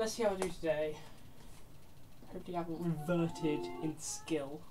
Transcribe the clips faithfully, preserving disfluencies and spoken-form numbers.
let's see how I do today. Hopefully I haven't reverted in skill.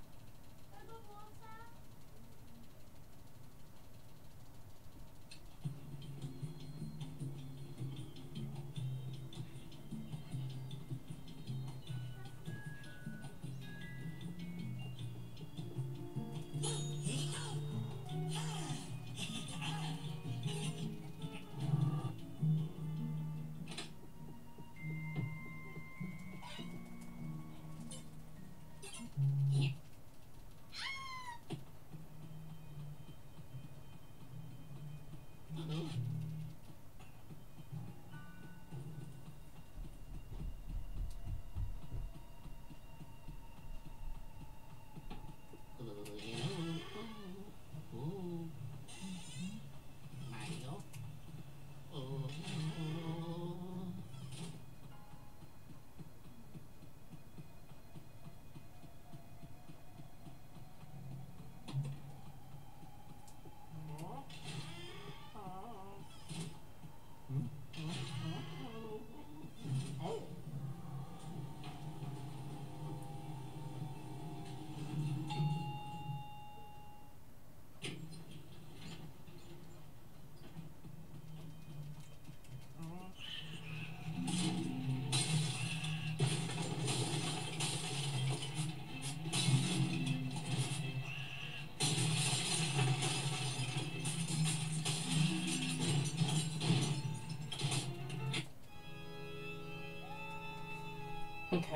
Okay.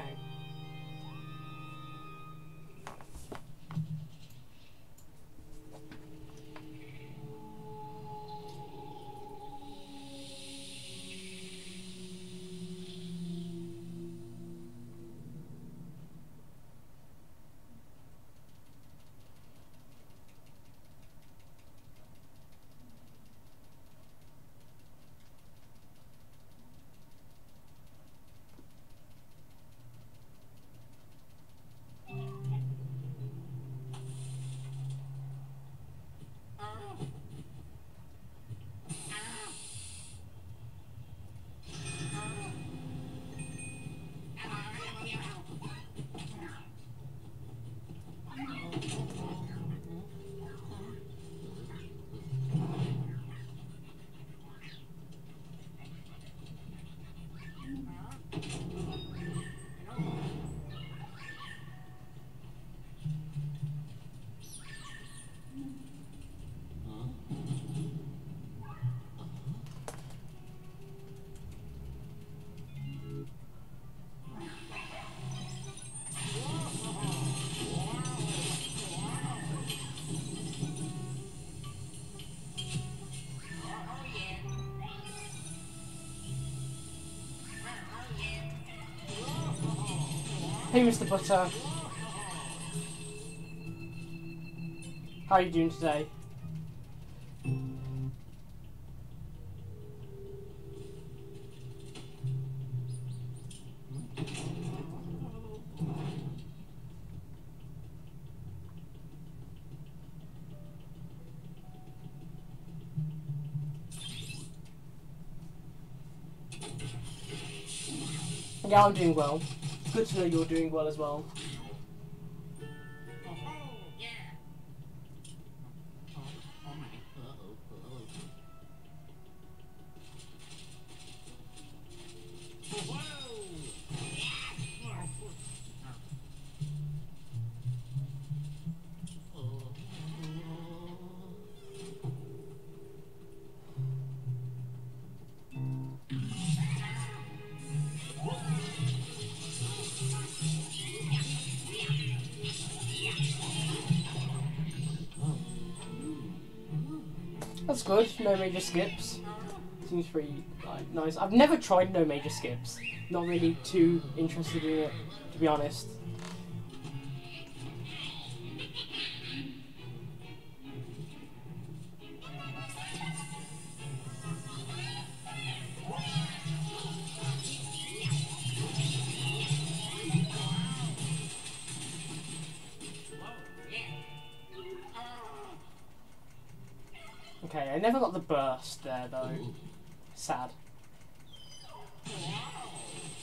Hey, Mister Butter. How are you doing today? Yeah, I'm doing well. Good to know you're doing well as well. That's good, no major skips. Seems pretty like, nice. I've never tried no major skips. Not really too interested in it, to be honest. Okay, I never got the burst there though. Sad.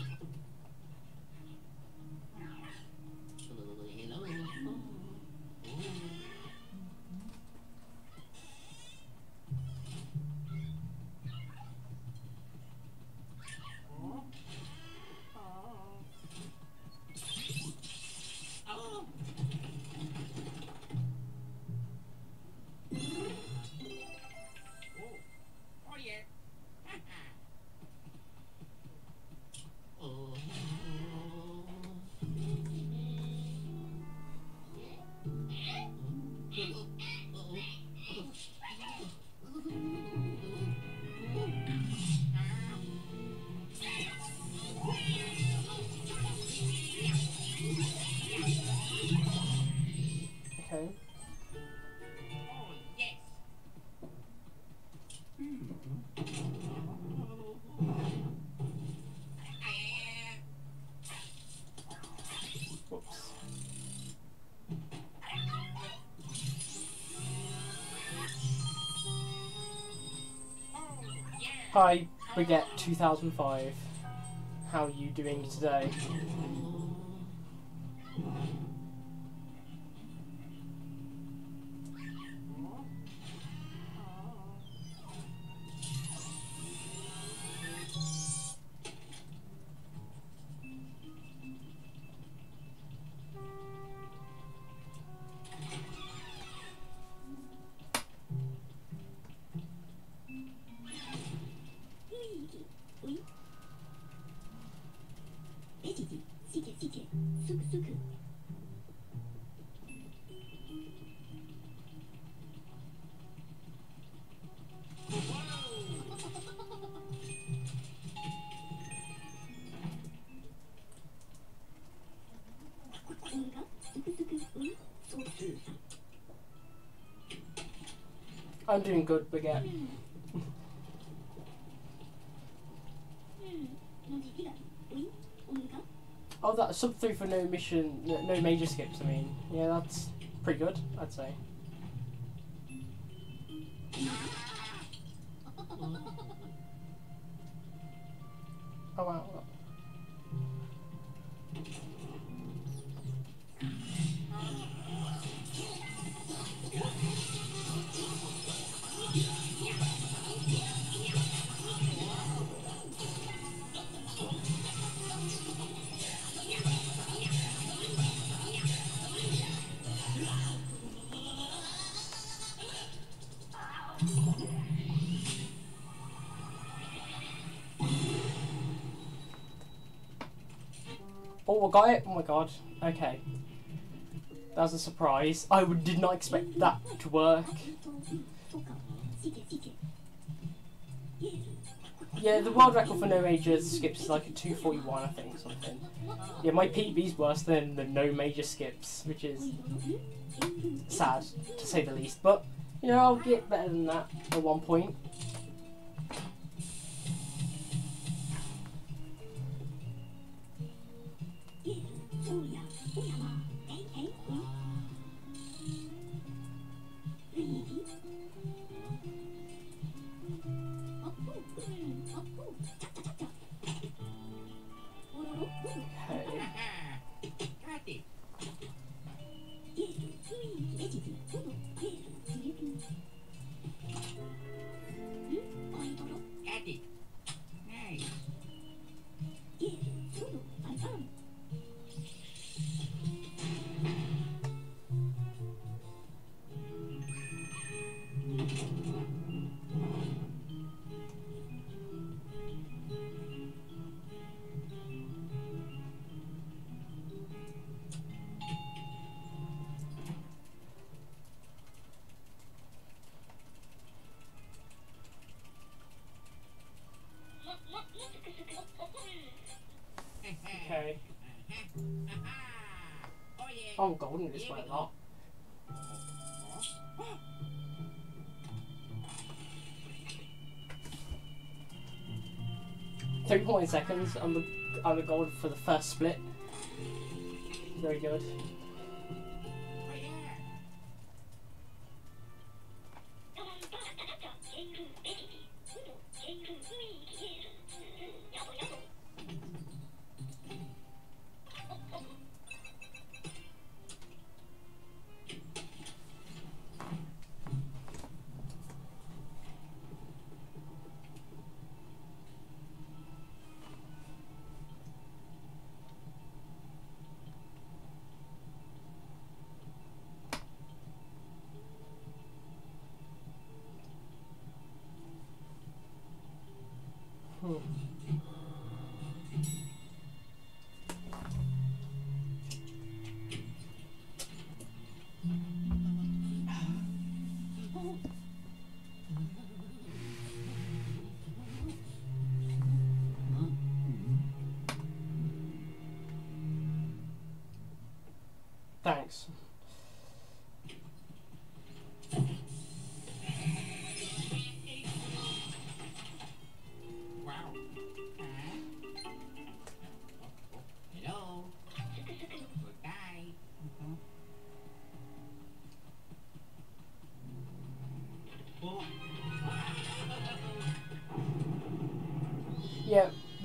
Okay. Whoops. Hi, Baguette two thousand five. How are you doing today? I'm doing good, Baguette. Oh, that's sub three for no mission, no, no major skips. I mean, yeah, that's pretty good, I'd say. Oh wow. Oh, I got it! Oh my god. Okay. That was a surprise. I would, did not expect that to work. Yeah, the world record for no major skips is like a two forty-one, I think, something. Yeah, my P B's worse than the no major skips, which is sad, to say the least. But, you know, I'll get better than that at one point. Okay. Oh, golden this way a lot. Three point seconds. I'm the I'm the gold for the first split. Very good.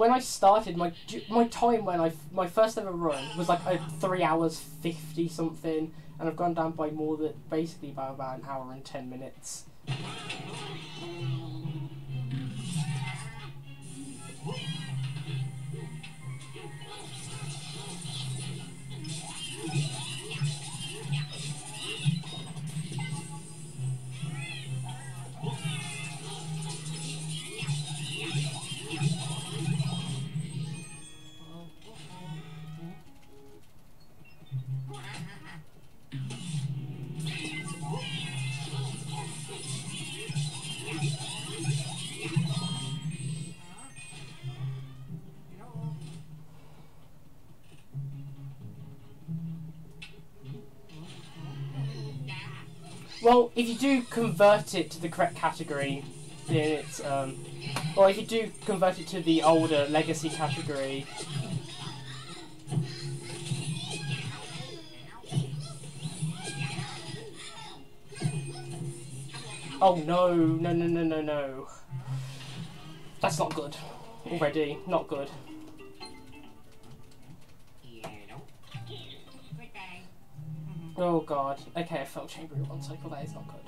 when I started, my my time when I my first ever run was like a three hours fifty something, and I've gone down by more than basically by about an hour and ten minutes. Well, if you do convert it to the correct category, then it's um, or if you do convert it to the older legacy category. Oh no, no, no, no, no, no. That's not good. Already, not good. Oh god. Okay, I felt chamber in one cycle. That is not good.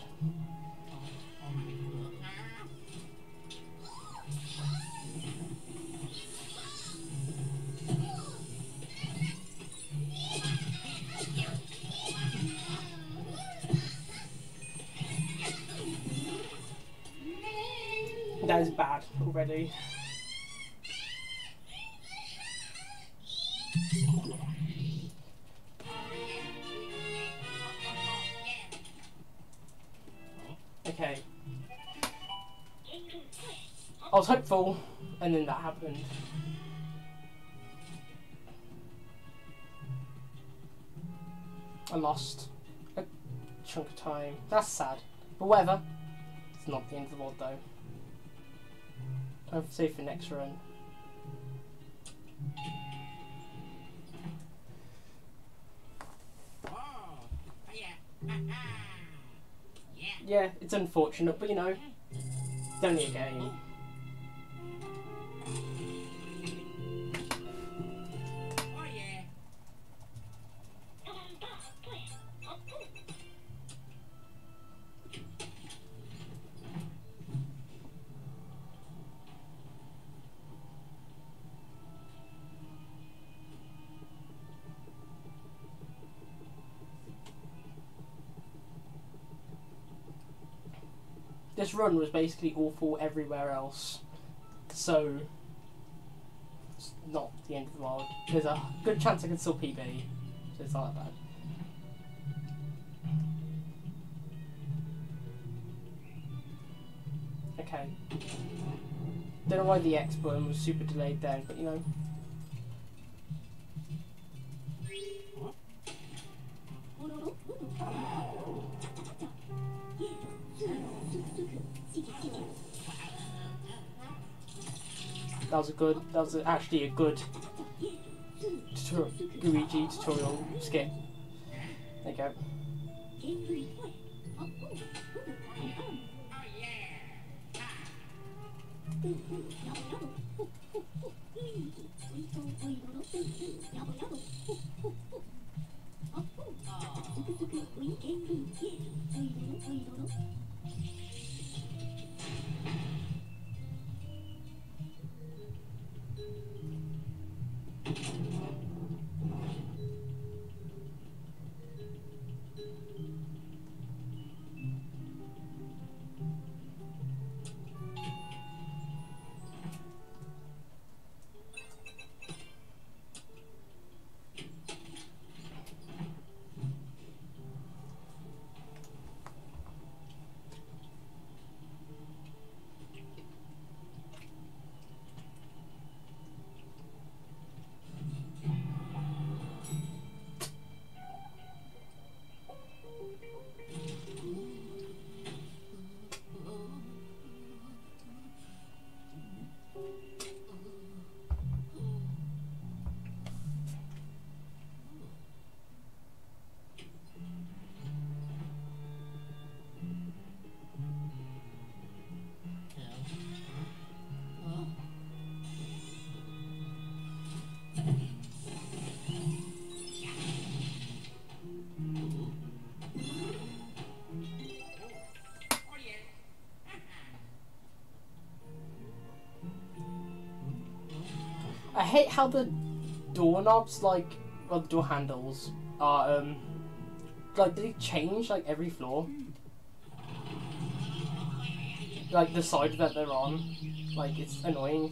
That is bad already. Okay. I was hopeful, and then that happened. I lost a chunk of time. That's sad. But whatever. It's not the end of the world though. Time to save for next run. Yeah, it's unfortunate, but you know, it's only a game. This run was basically awful everywhere else, so it's not the end of the world. There's a good chance I can still P B, so it's not that bad. Okay. Don't know why the X button was super delayed then, but you know. That was a good, that was actually a good tutorial, Luigi tutorial skip. There you go. I hate how the doorknobs, like, well, the door handles are, um, like, they change, like, every floor. Like, the side that they're on. Like, it's annoying.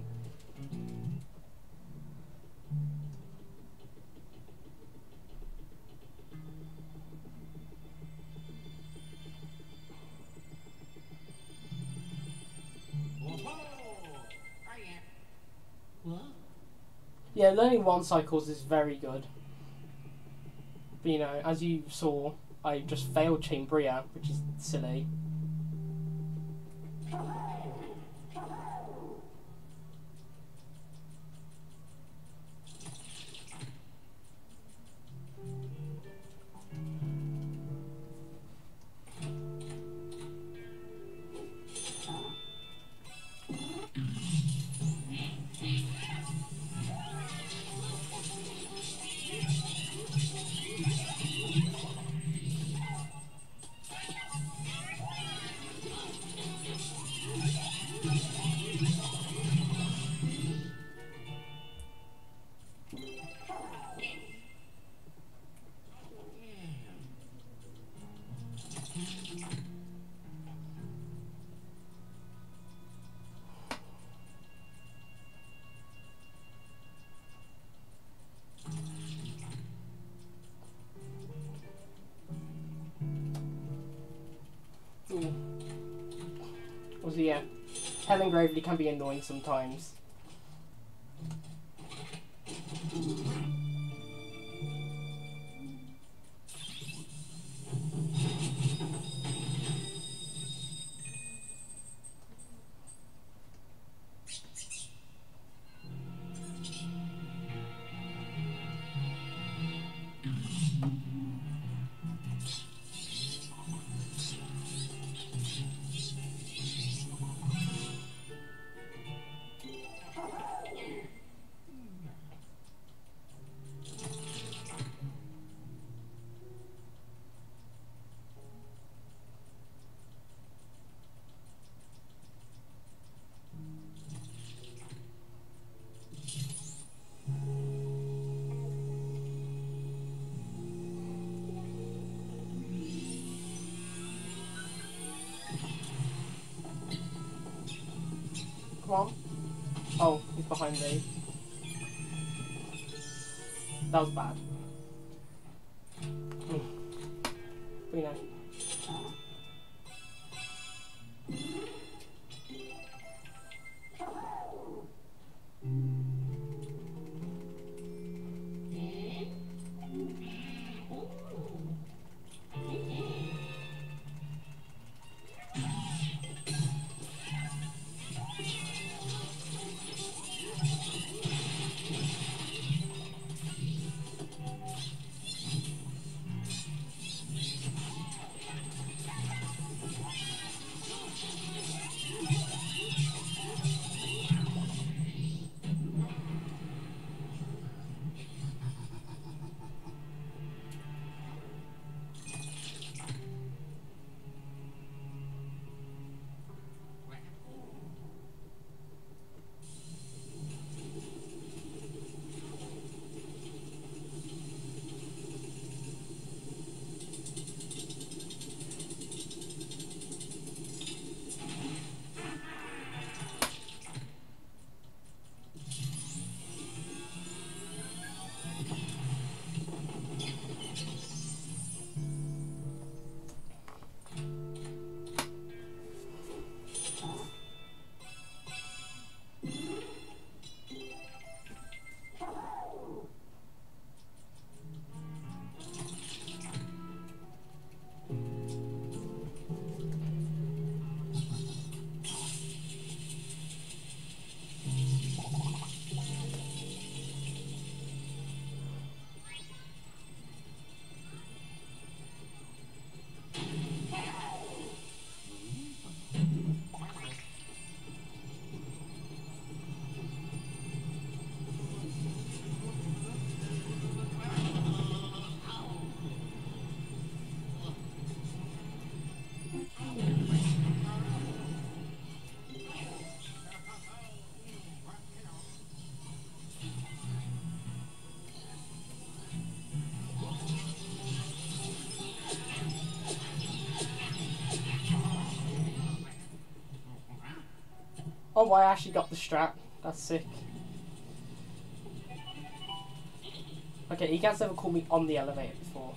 Yeah, learning one cycles is very good. But, you know, as you saw, I just failed Chambria, which is silly. Ooh. Also, yeah, Helen Gravely can be annoying sometimes. Come on. Oh, he's behind me. That was bad. Mm. But, you know. Oh, I actually got the strat. That's sick. Okay, he has never called me on the elevator before.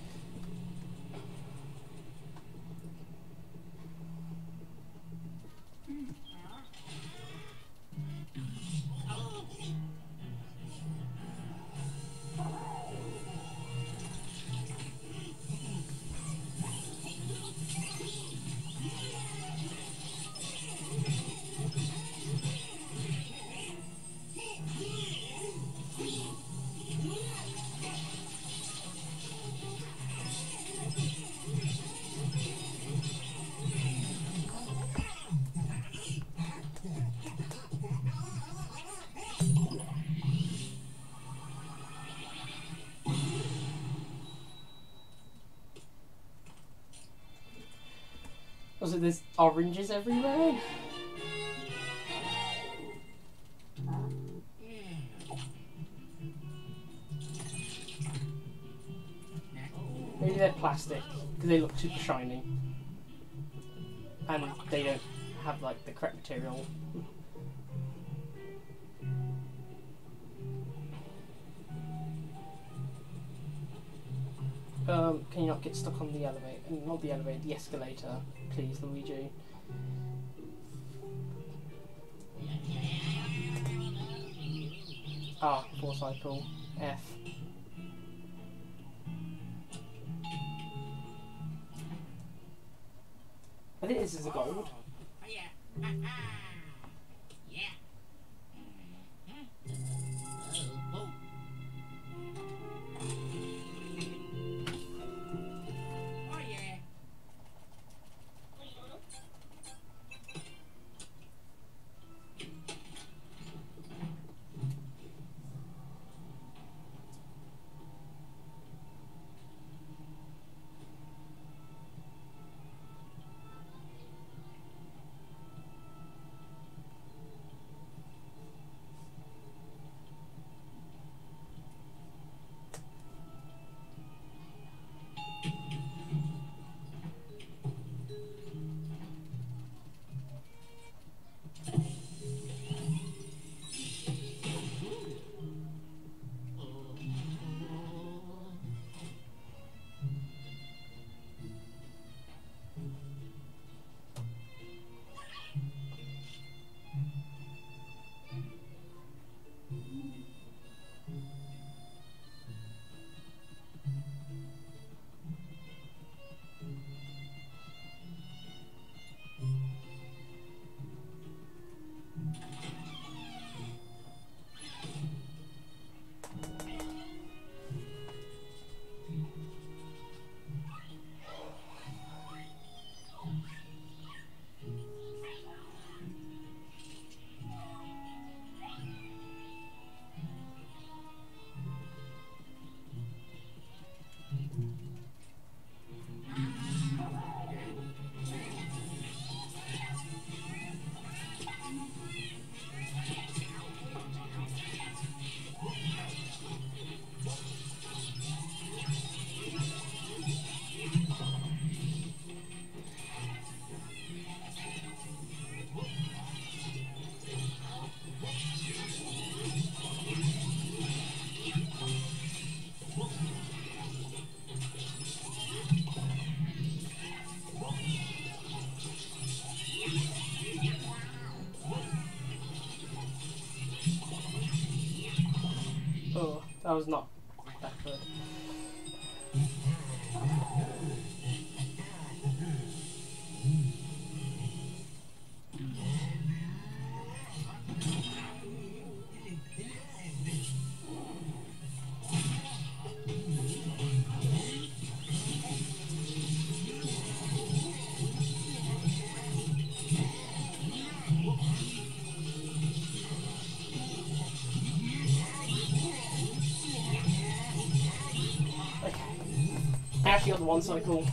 Also, there's oranges everywhere. Maybe they're plastic because they look super shiny, and they don't have like the correct material. Um, can you not get stuck on the elevator? Not the elevator, the escalator, please, Luigi. Ah, four cycle. F. I think this is a gold. Oh, that was not that good. I actually got the one cycle.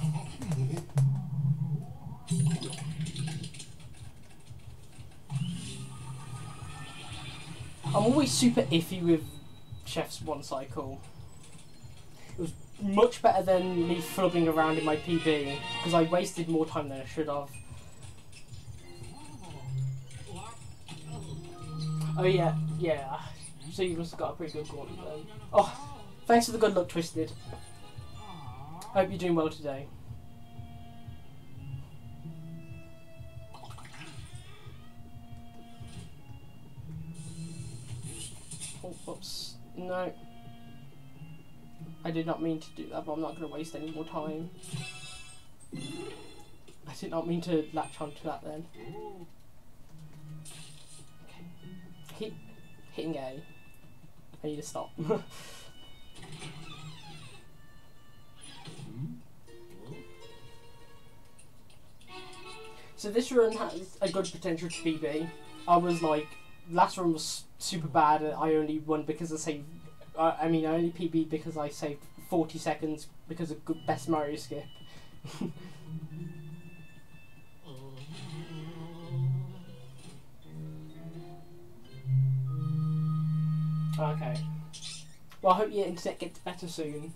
I'm always super iffy with Chef's one cycle. It was much better than me flubbing around in my P B because I wasted more time than I should have. Oh yeah, yeah. So you must have got a pretty good gauntlet then. Oh, thanks for the good luck, Twisted. Hope you're doing well today. Oh, whoops. No. I did not mean to do that, but I'm not going to waste any more time. I did not mean to latch onto that then. Okay. Keep hitting A. I need to stop. So this run has a good potential to P B. I was like, last run was super bad. I only won because I saved. Uh, I mean, I only P B'd because I saved forty seconds because of good best Mario skip. Okay. Well, I hope your internet gets better soon.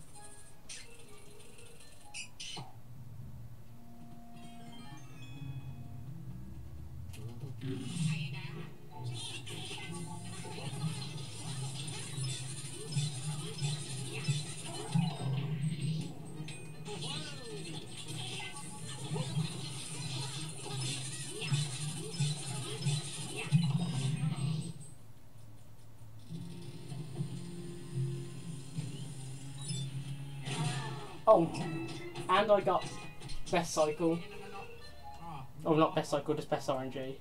Oh, and I got best cycle. Oh, not best cycle, just best R N G.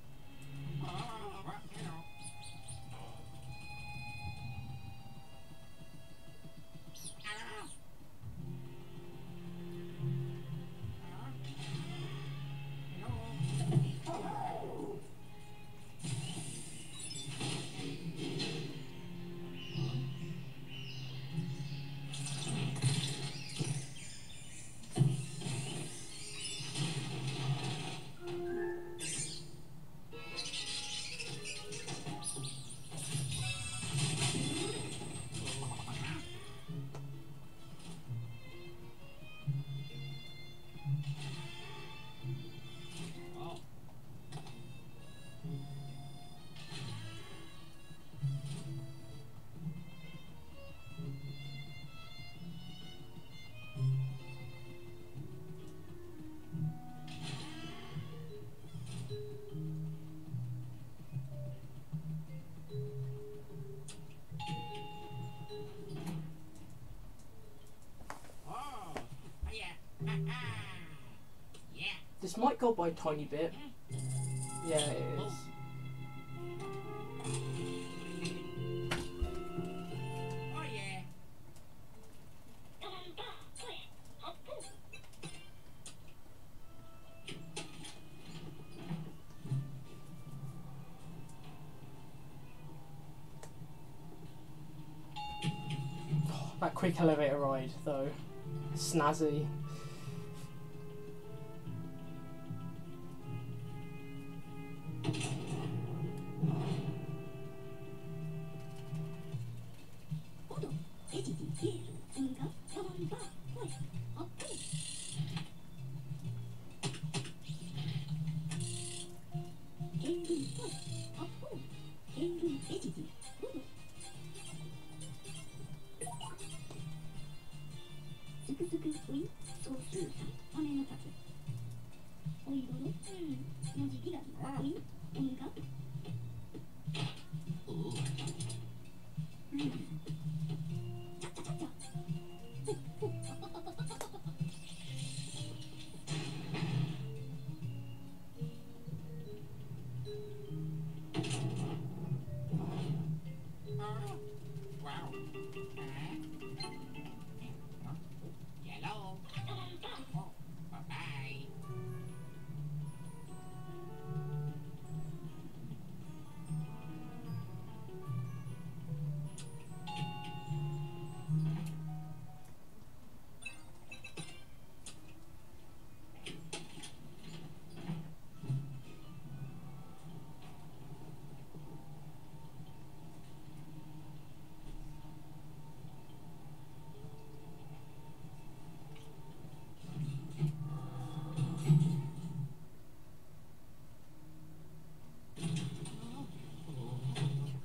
This might go by a tiny bit. Yeah, it is. Oh yeah. That quick elevator ride, though. Snazzy.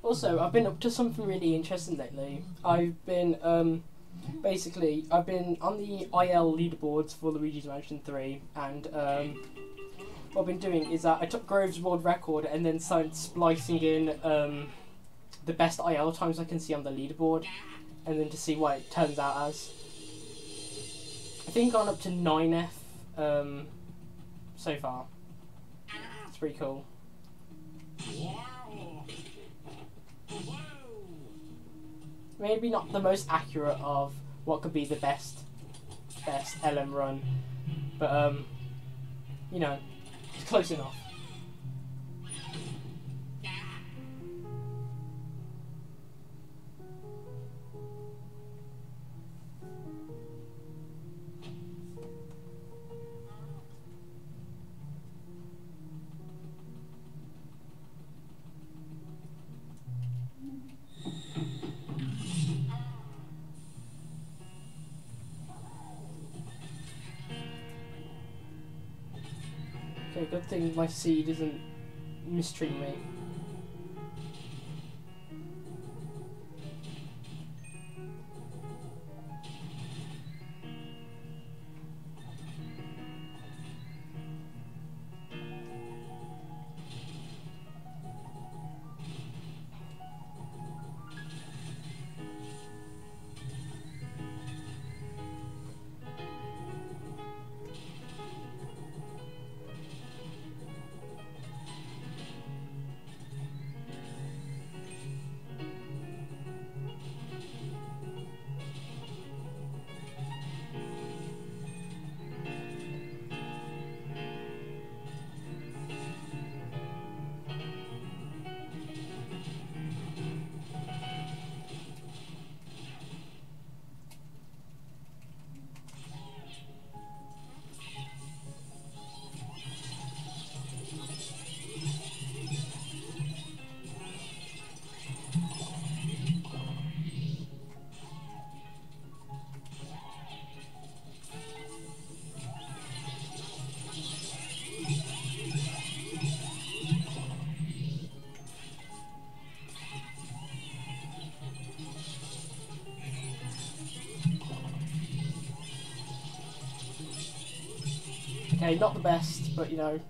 Also, I've been up to something really interesting lately. I've been um, basically I've been on the I L leaderboards for Luigi's Mansion three, and um, what I've been doing is that I took Grove's world record and then started splicing in um, the best I L times I can see on the leaderboard, and then to see what it turns out as. I think I've gone up to nine F um, so far. It's pretty cool. Maybe not the most accurate of what could be the best best L M run, but um, you know, it's close enough. Okay, good thing my seed isn't mistreating me. Okay, not the best, but you know.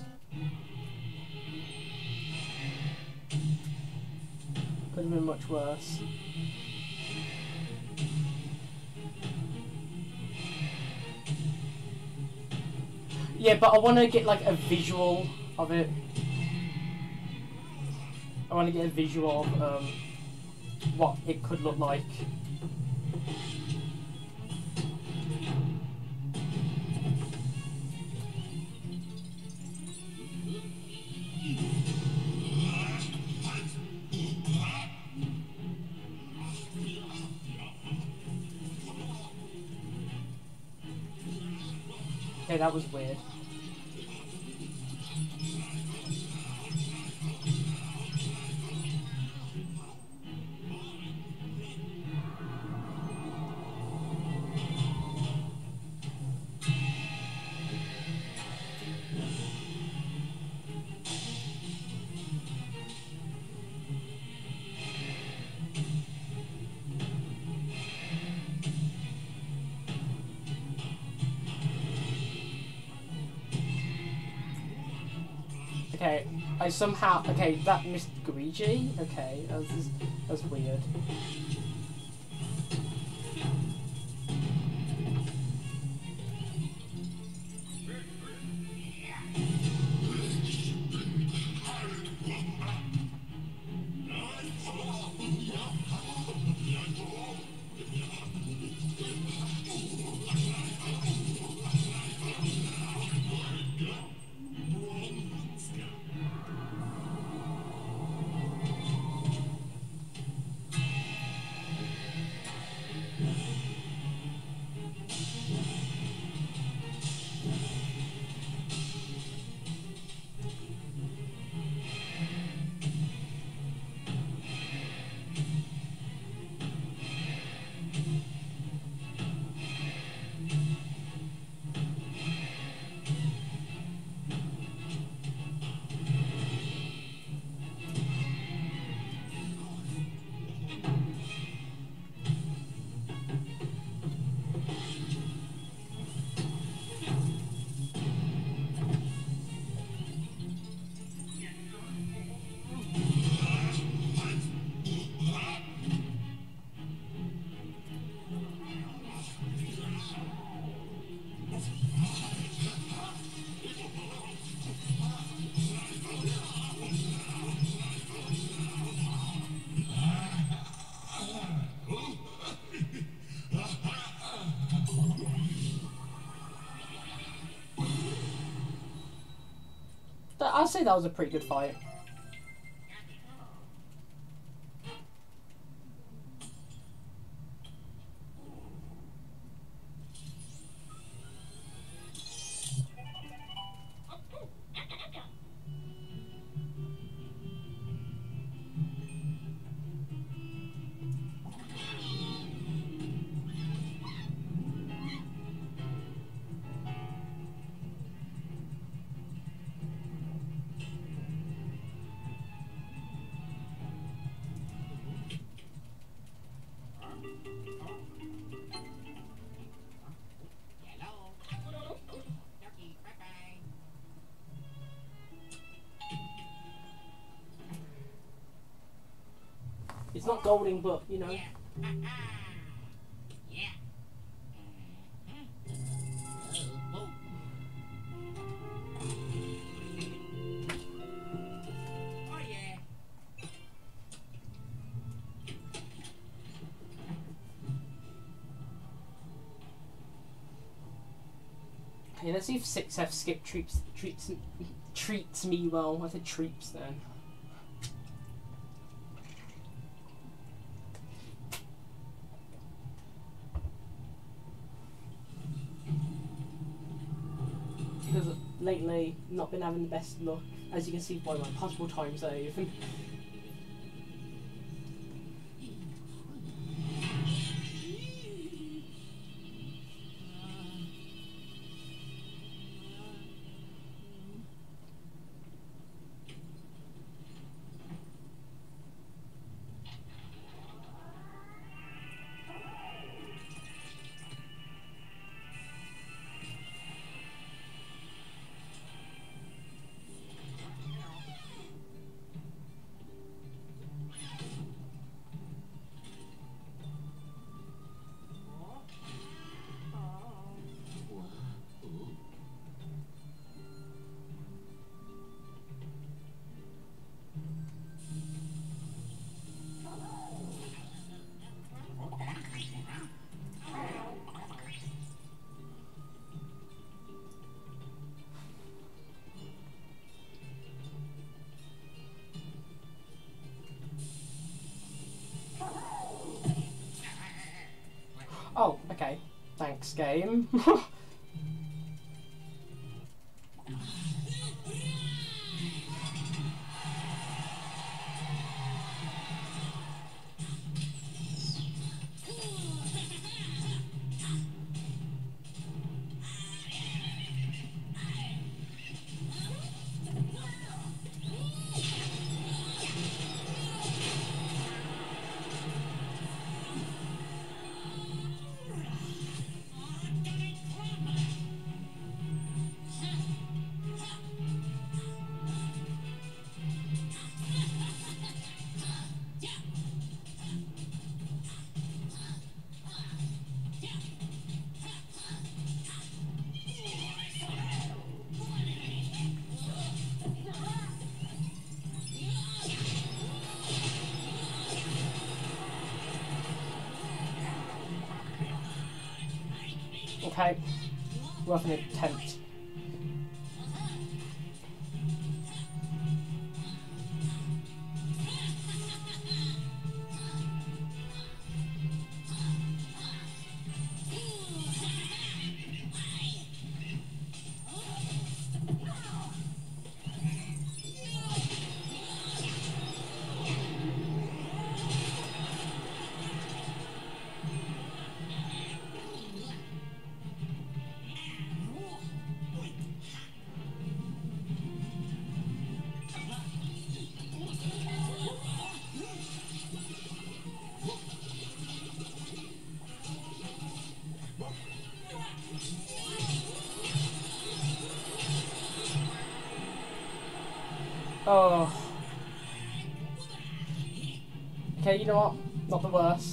Could have been much worse. Yeah, but I want to get like a visual of it. I want to get a visual of um, what it could look like. Okay, that was weird. Okay, I somehow... Okay, that missed Luigi? Okay, that was, that was weird. say that was a pretty good fight. It's not golden, but you know. Okay, let's see if six F skip treats treats treats me well. I said treats then. Because lately not been having the best luck, as you can see by my possible time save. Oh, okay. Thanks, game. Okay, worth an attempt. Oh. Okay, you know what? Not the worst.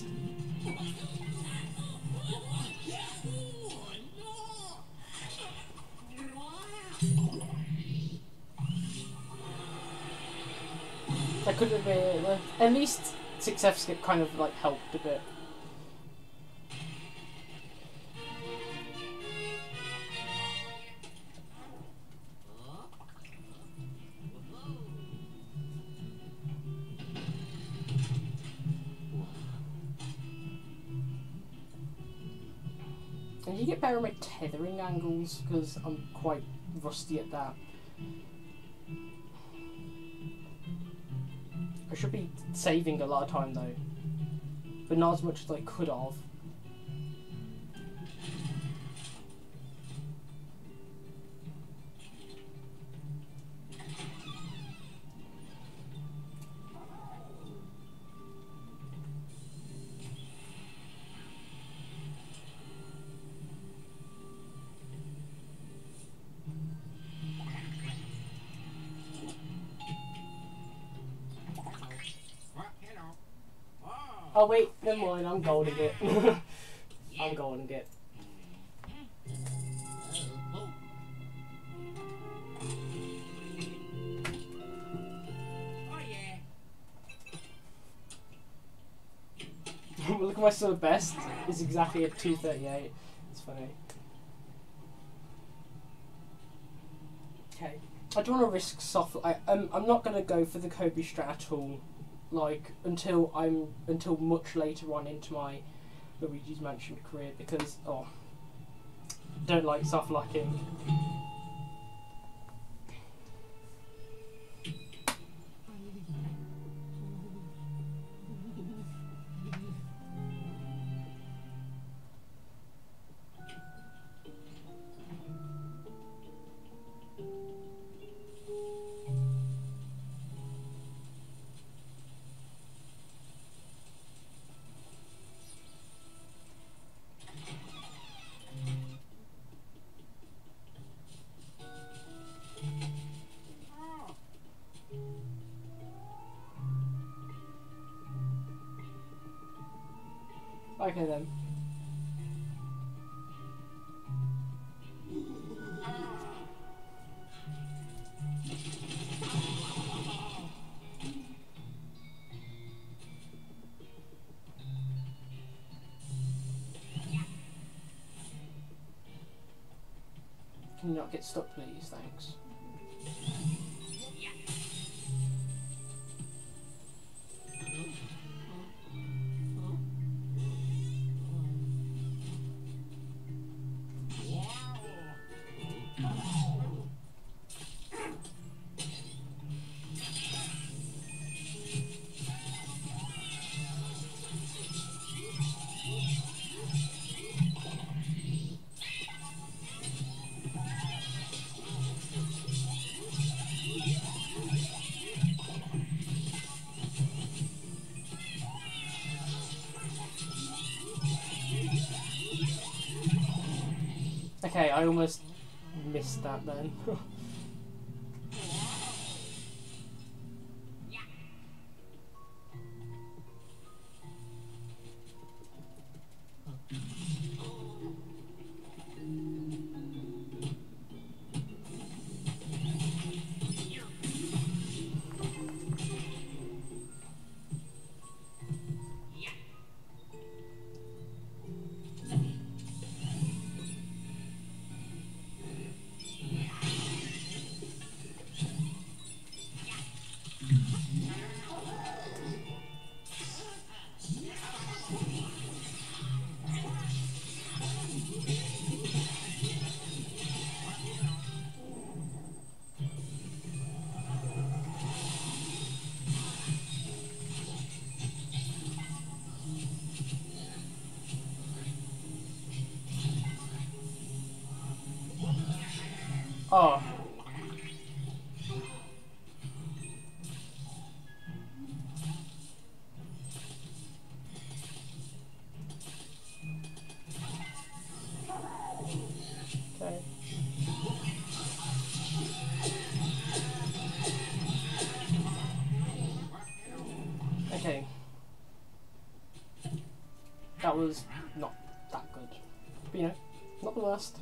That could have been... Uh, at least six F skip kind of like helped a bit. And you get better at my tethering angles because I'm quite rusty at that. I should be saving a lot of time though, but not as much as I could have. Oh wait, never mind, I'm golding it. I'm golding it. Oh yeah. Look at my sword best. It's exactly a two thirty-eight. It's funny. Okay. I don't want to risk soft. I, I'm. I'm not gonna go for the Kobe strat at all. Like until I'm until much later on into my Luigi's Mansion career because oh, don't like soft locking. Okay then. Can you not get stuck, please? Thanks. Okay, I almost missed that then. Oh. Okay. Okay. That was not that good. But you know, not the worst.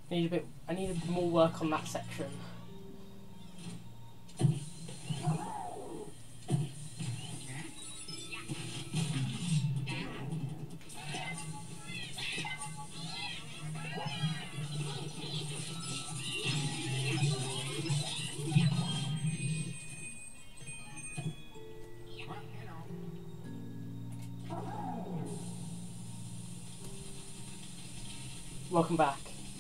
I need a bit. I need more work on that section. Welcome back.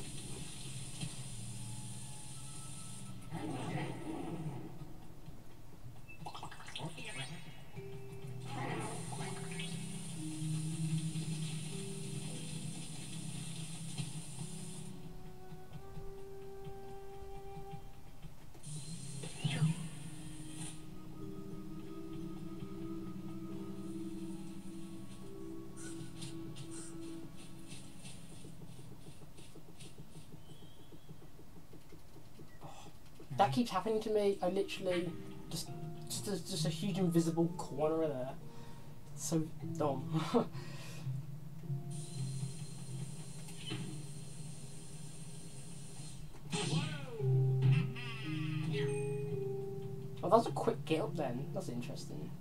That keeps happening to me. I literally just just a, just a huge invisible corner there. It's so dumb. Oh, that was a quick get up then. That's interesting.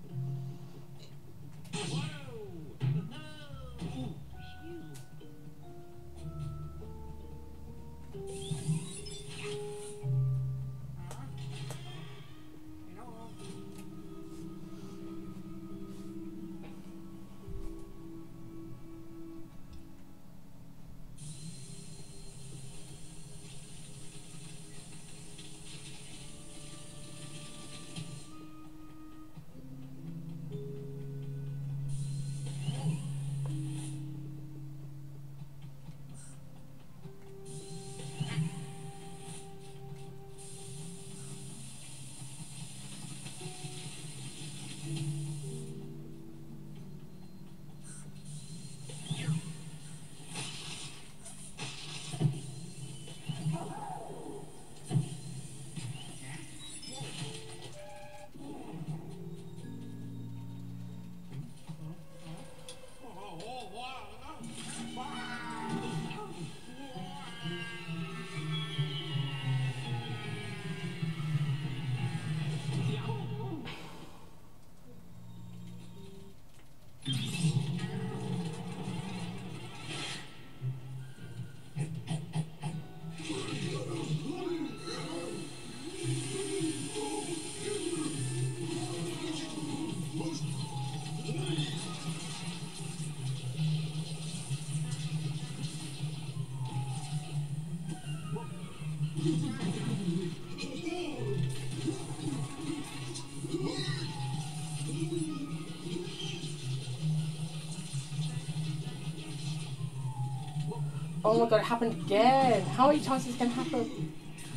Oh my god, it happened again! How many times is this gonna happen?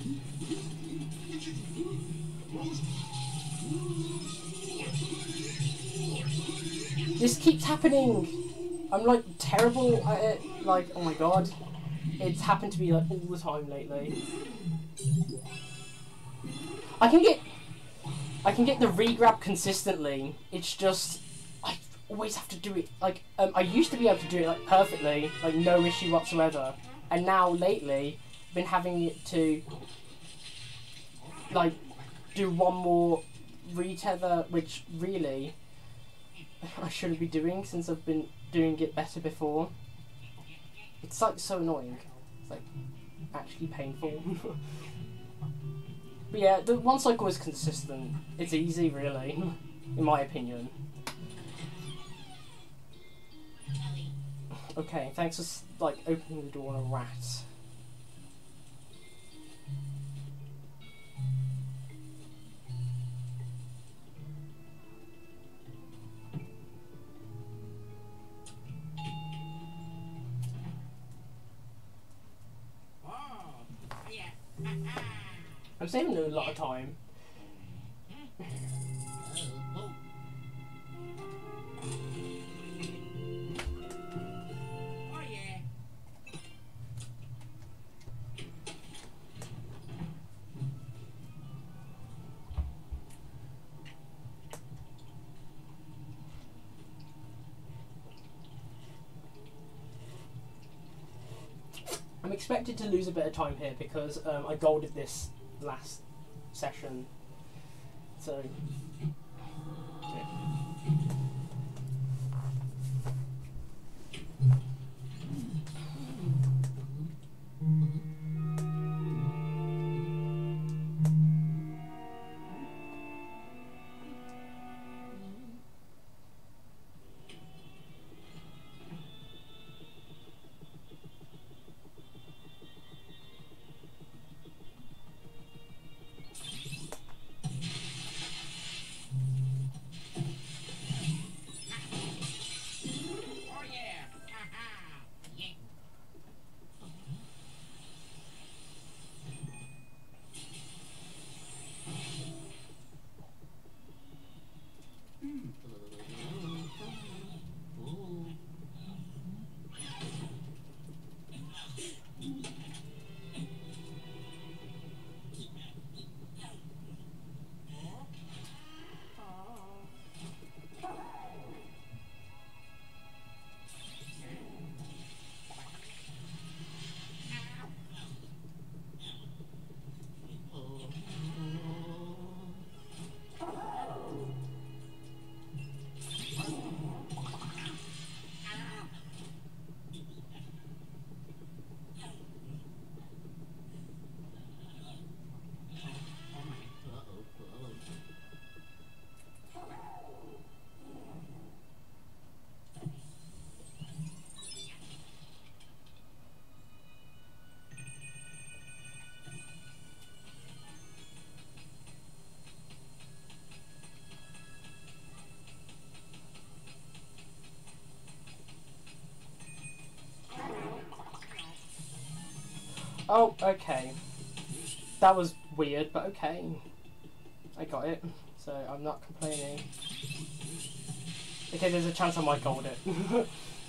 This keeps happening! I'm like terrible at it. Like, oh my god. It's happened to me like all the time lately. I can get I can get the re-grab consistently. It's just I always have to do it like um, I used to be able to do it like perfectly, like no issue whatsoever. And now lately I've been having it to like do one more retether, which really I shouldn't be doing since I've been doing it better before. It's like so annoying. It's like actually painful. But yeah, the one cycle is consistent. It's easy, really, in my opinion. Okay, thanks for like opening the door on a rat. I'm saving a lot of time. I'm I'm expected to lose a bit of time here because um, I golded this last session. So. Yeah. Oh yeah. Haha. Yeah. Oh, okay. That was weird, but okay. I got it, so I'm not complaining. Okay, there's a chance I might gold it.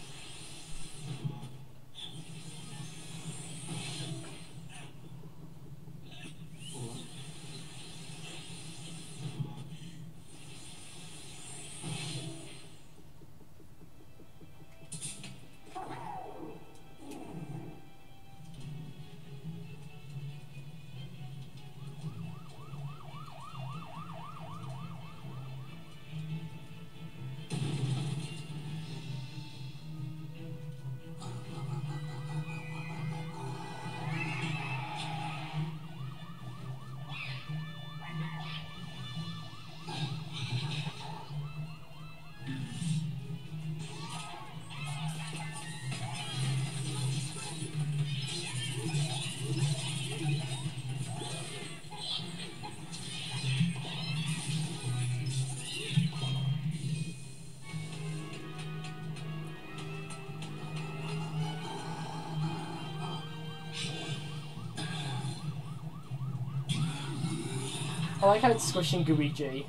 I like how it's squishing Luigi.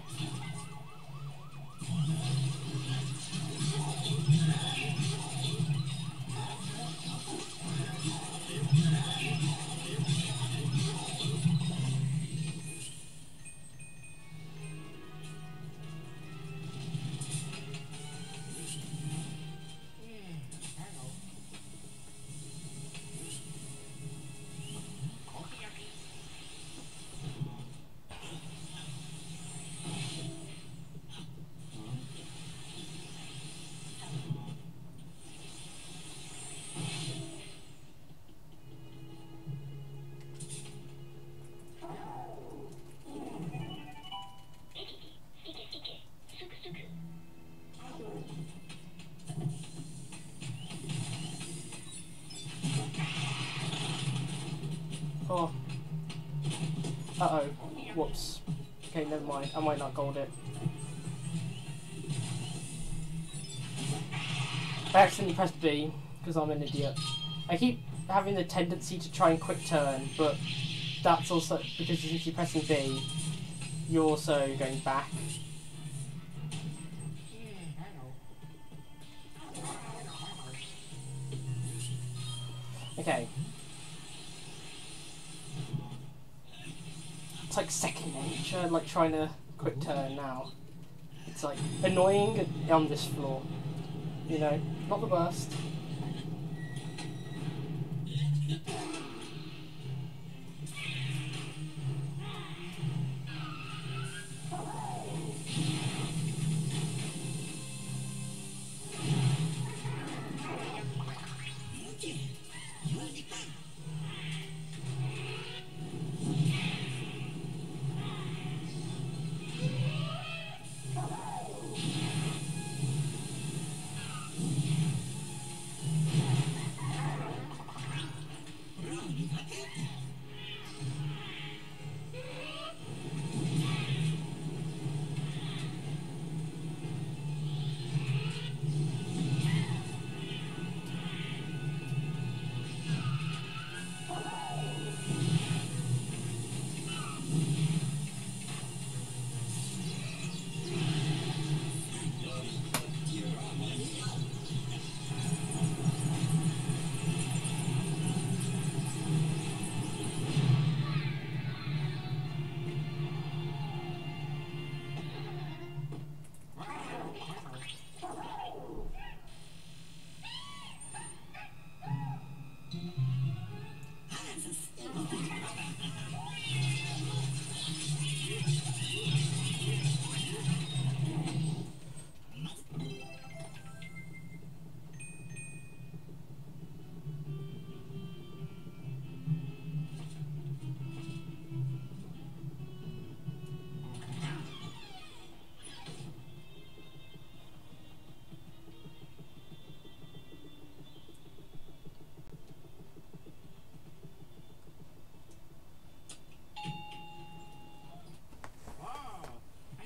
Oh. Uh-oh. Whoops. Okay, never mind. I might not gold it. I accidentally pressed B, because I'm an idiot. I keep having the tendency to try and quick turn, but that's also because since you're pressing B, you're also going back. Okay. It's like second nature, like trying to quick turn now. It's like annoying on this floor. You know, not the worst.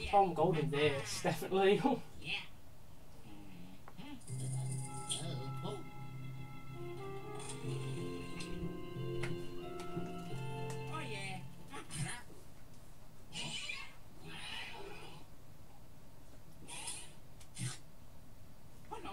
Oh, I'm gold in this, definitely. Yeah. Oh, oh. Oh, yeah. Oh, no.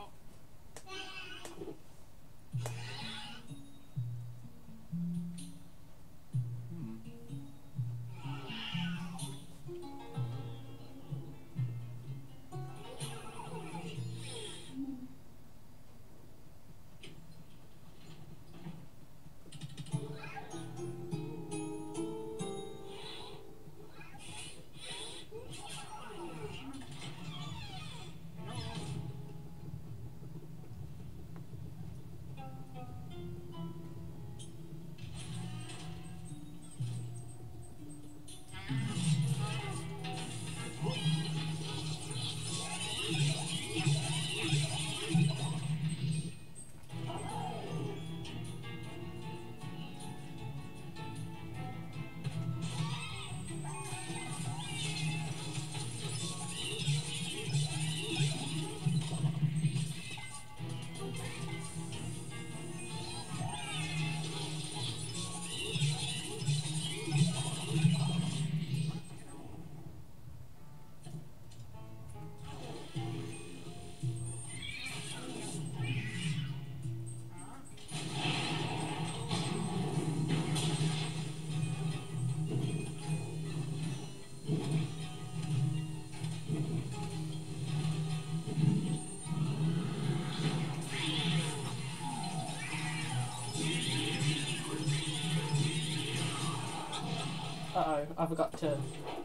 Uh oh, I forgot to.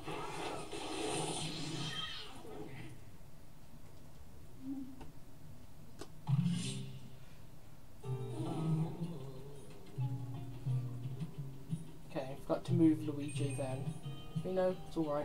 Okay, forgot to move Luigi then. You know, it's alright.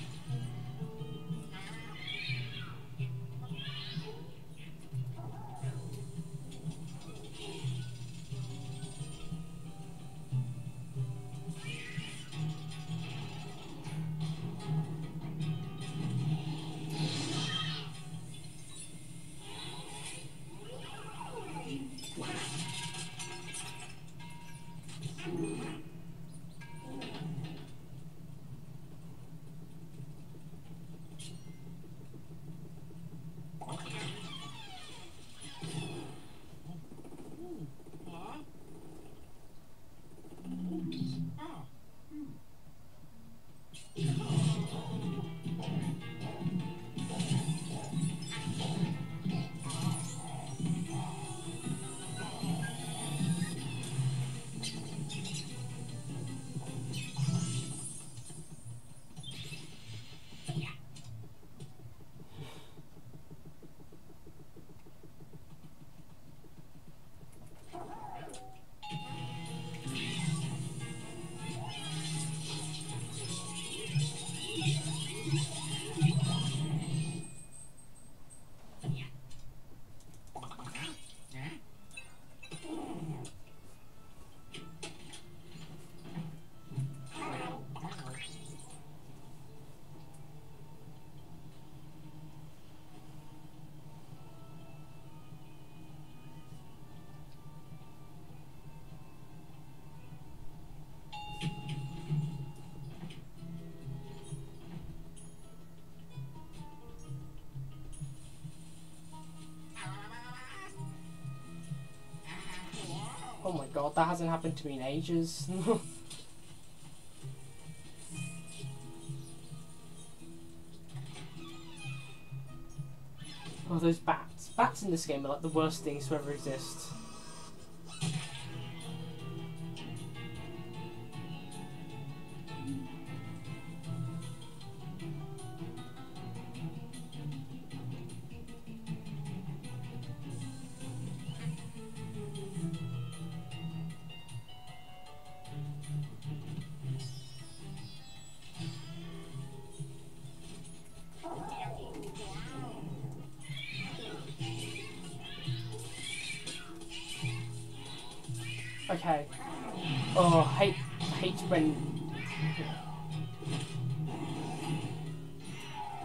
Oh my god, that hasn't happened to me in ages. Oh, those bats. Bats in this game are like the worst things to ever exist. Okay. Oh, I hate, I hate when...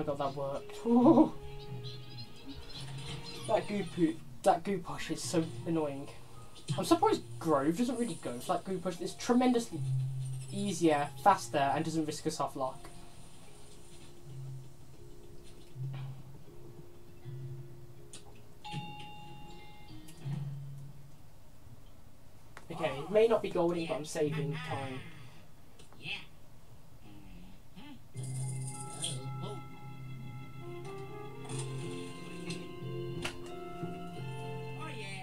god, that worked. Ooh. That goo poo, that goo push is so annoying. I'm surprised Grove doesn't really go for that goo push. It's tremendously easier, faster, and doesn't risk a soft lock. Okay, it may not be golden, but I'm saving time. Yeah. Oh yeah.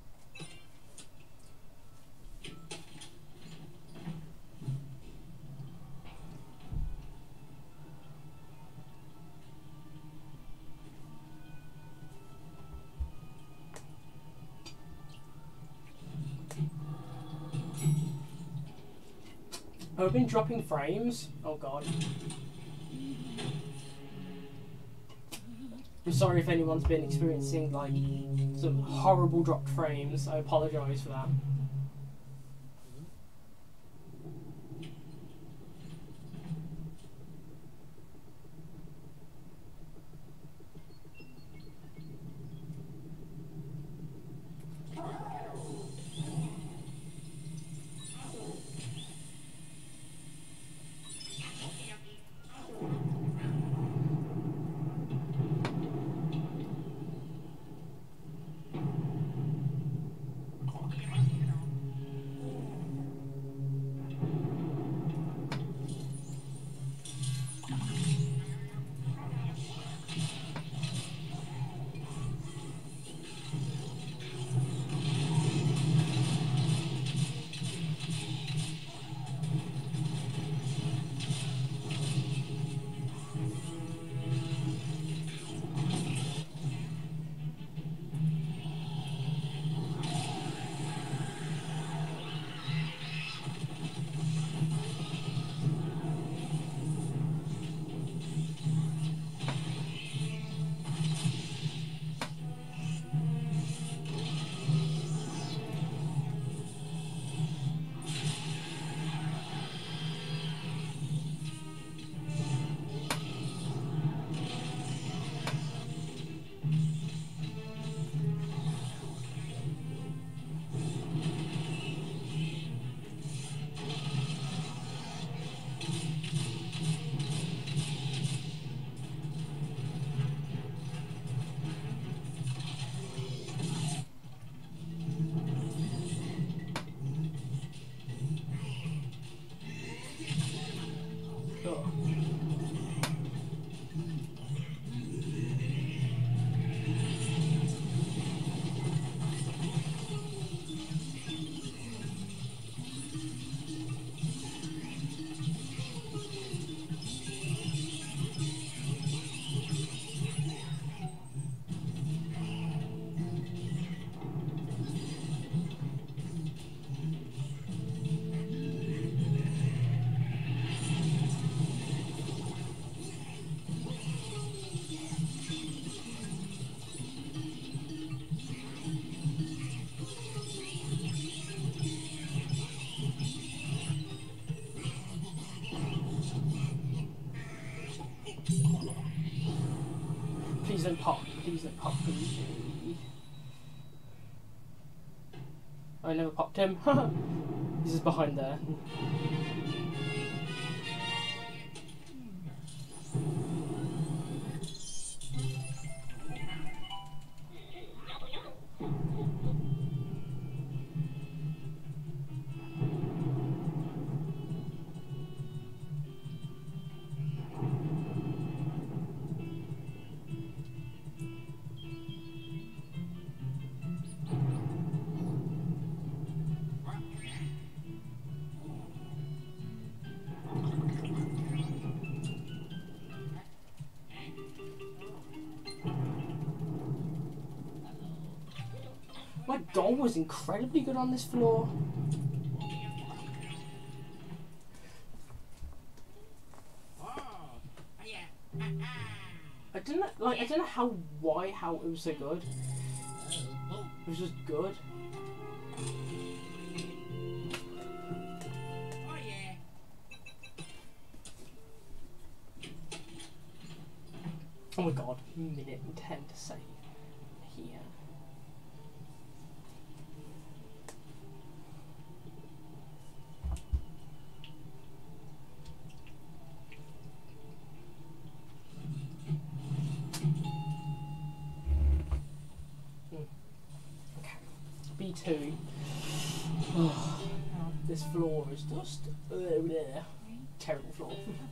I've been dropping frames. Oh god. I'm sorry if anyone's been experiencing like some horrible dropped frames. I apologise for that. Oh. Please don't pop. Please don't pop. Please. I never popped him. He's just behind there. My goal was incredibly good on this floor. Oh yeah. I don't know, like I don't know how, why, how it was so good. It was just good. Oh yeah. Oh my god, minute and ten to save here. B two. Oh, this floor is just uh, there. Terrible floor.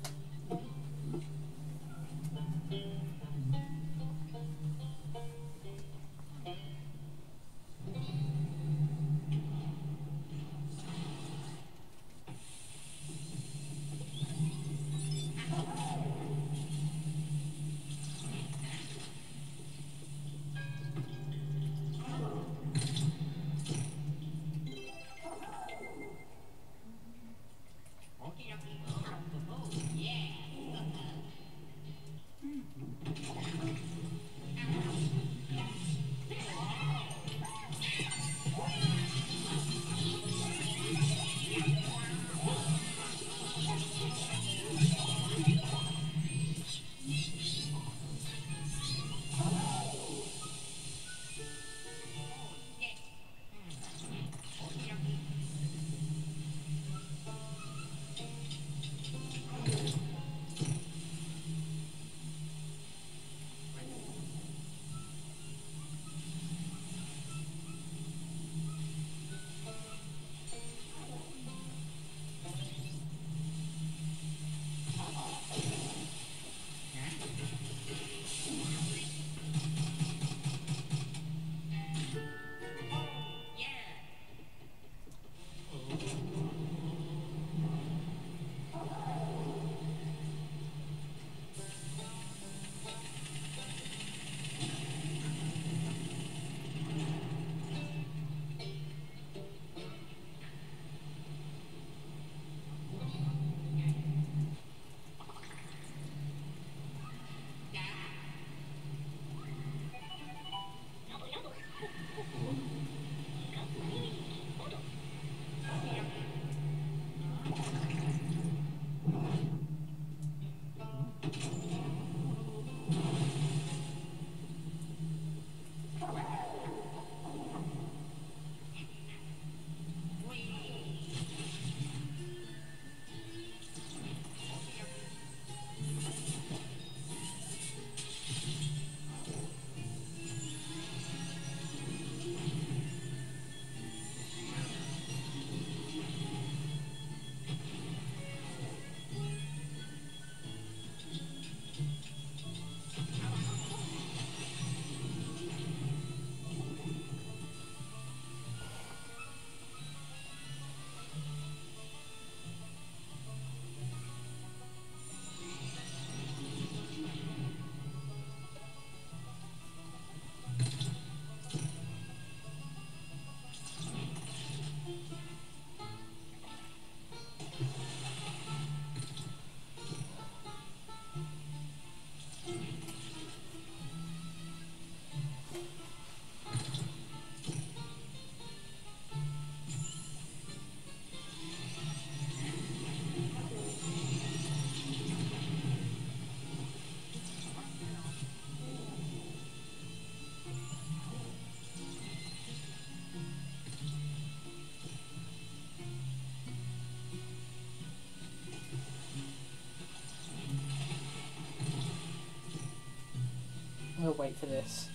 I'm gonna wait for this.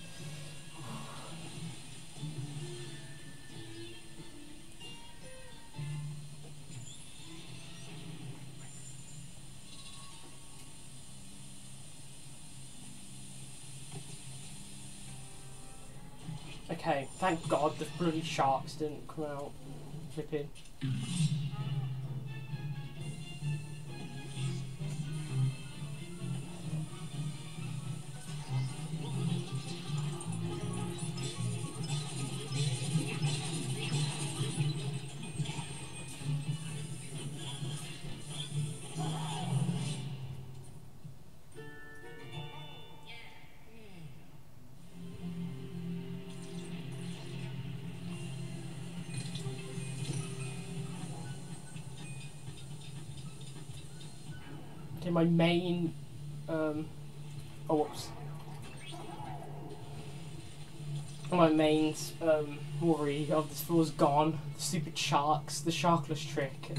Okay, thank God the bloody sharks didn't come out. Flipping. Okay, my main, um, oh whoops, My main um, worry of this floor is gone. The stupid sharks, the sharkless trick.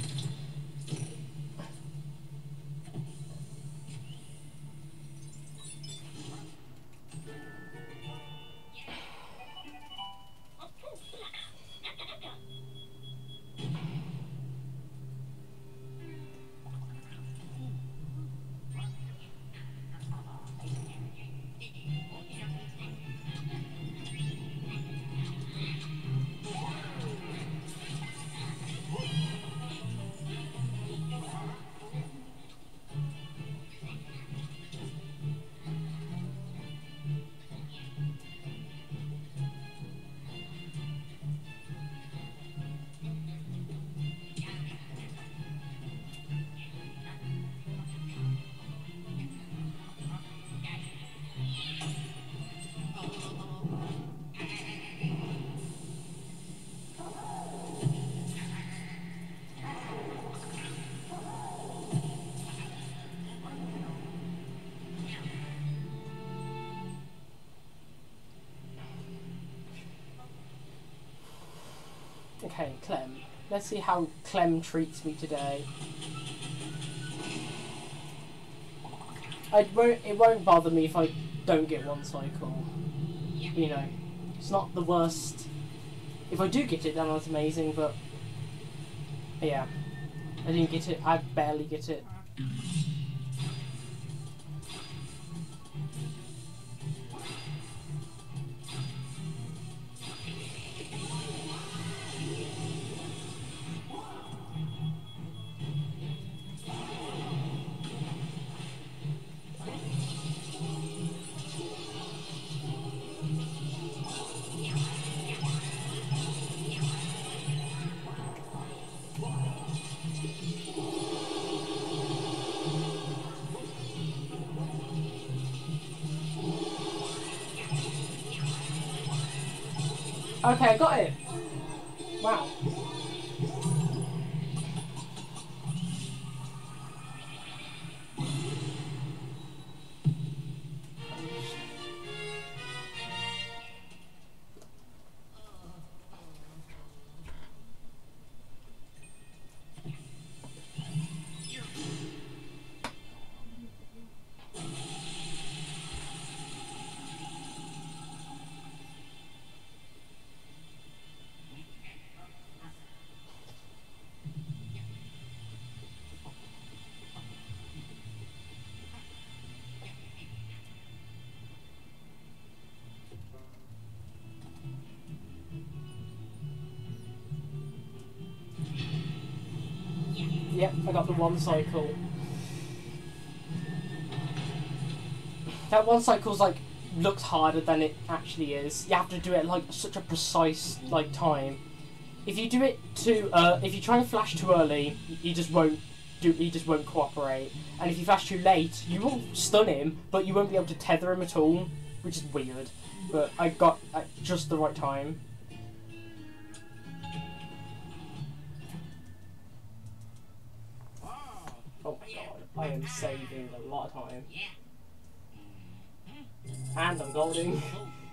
Okay, Clem. Let's see how Clem treats me today. I won't, it won't bother me if I don't get one cycle. You know, it's not the worst. If I do get it, then that's amazing, but yeah, I didn't get it. I barely get it. Okay, I got it. Wow. Yep, I got the one cycle. That one cycle's like looks harder than it actually is. You have to do it like such a precise like time. If you do it too, uh, if you try and flash too early, he just won't do. He just won't cooperate. And if you flash too late, you will stun him, but you won't be able to tether him at all, which is weird. But I got at just the right time. Oh god, I am saving a lot of time. And I'm golding.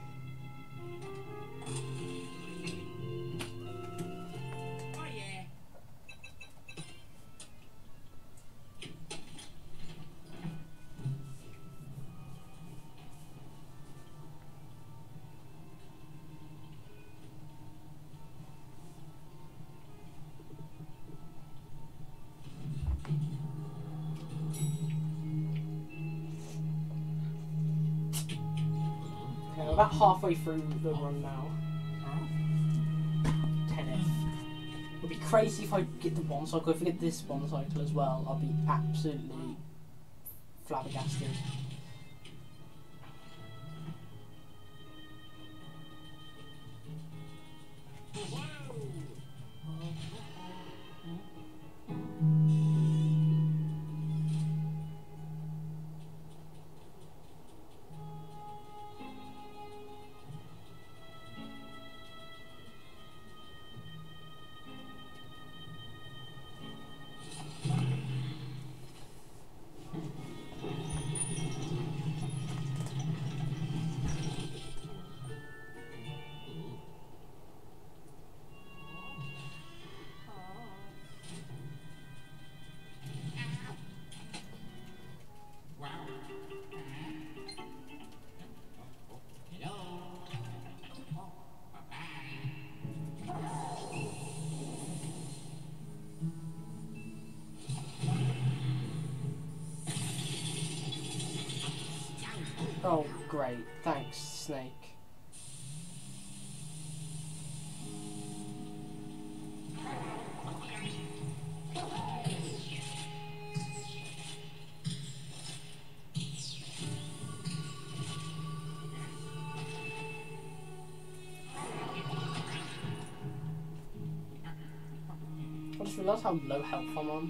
Okay, I'm about halfway through the run now. ten F. It would be crazy if I get the one cycle. If I get this one cycle as well, I'll be absolutely flabbergasted. Oh, great. Thanks, Snake. I just realised how low health I'm on.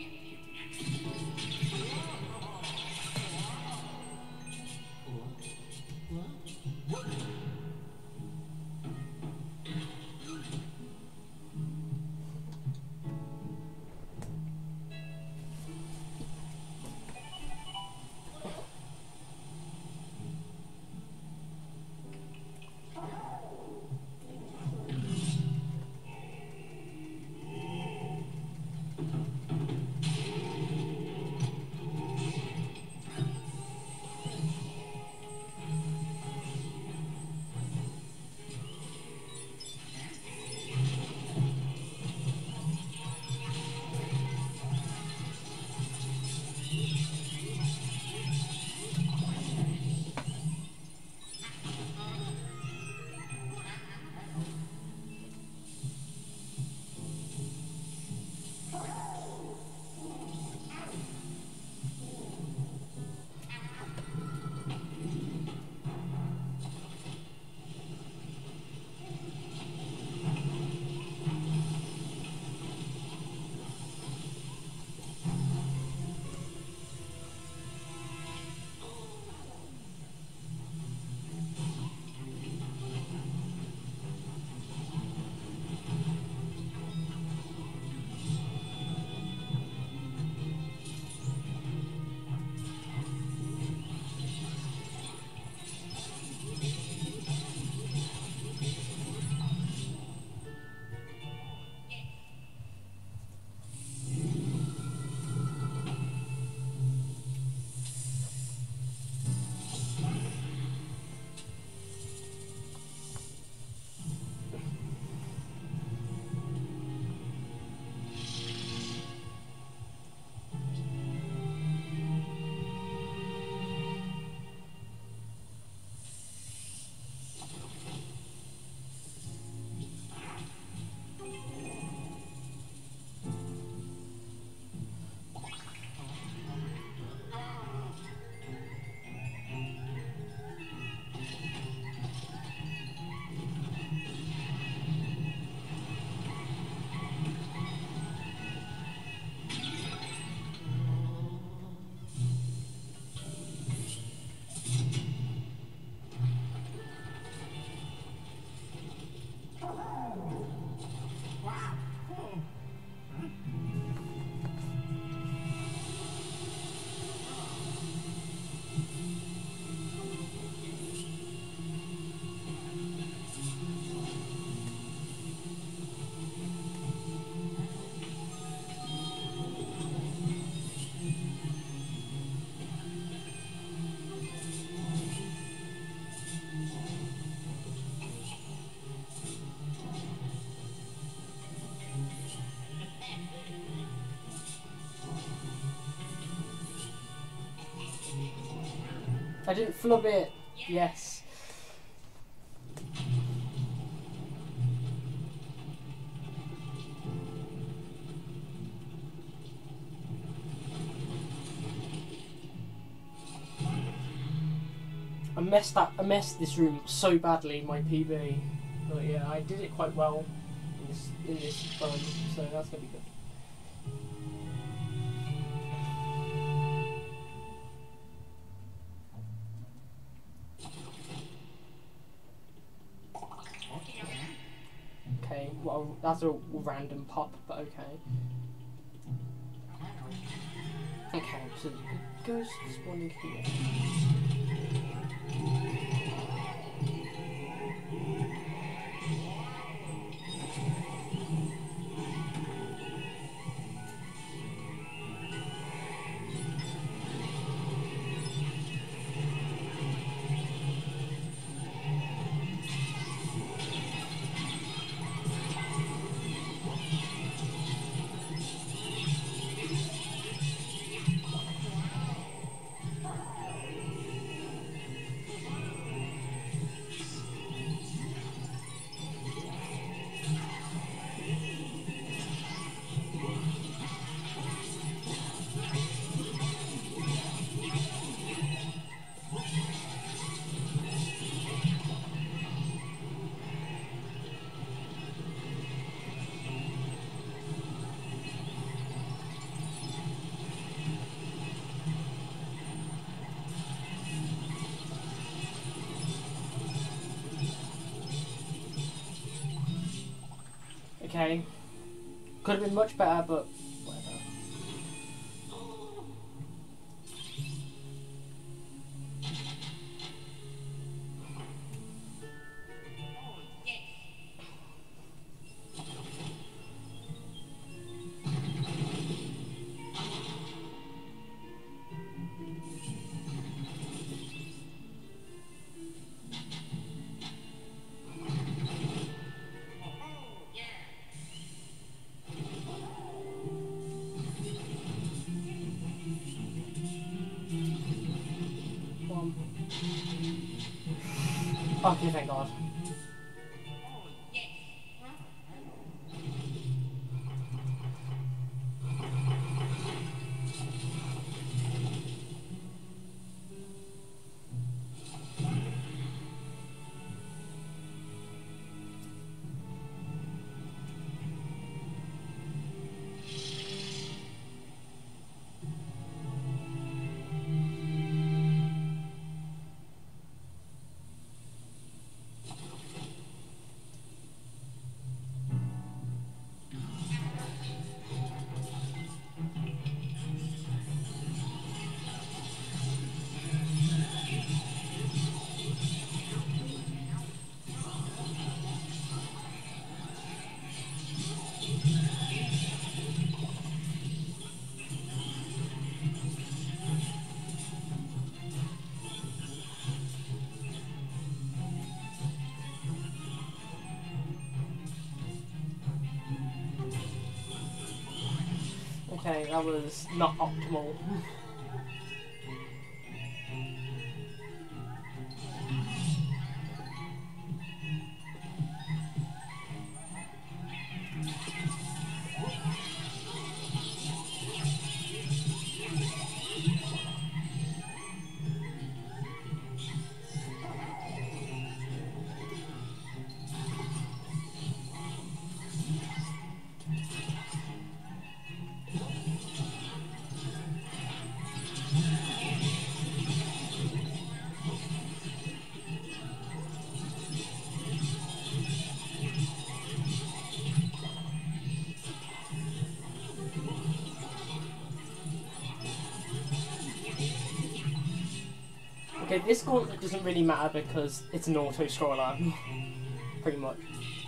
I didn't flub it. Yes. I messed that. I messed this room so badly in my P B. But yeah, I did it quite well in this in this run, so that's gonna be good. Okay, well that's a random pop, but okay. Okay, so the ghost spawning here. Okay. Could have been much better, but whatever. One. Okay, thank God. Okay, that was not optimal. Okay, this gauntlet doesn't really matter because it's an auto-scroller, pretty much.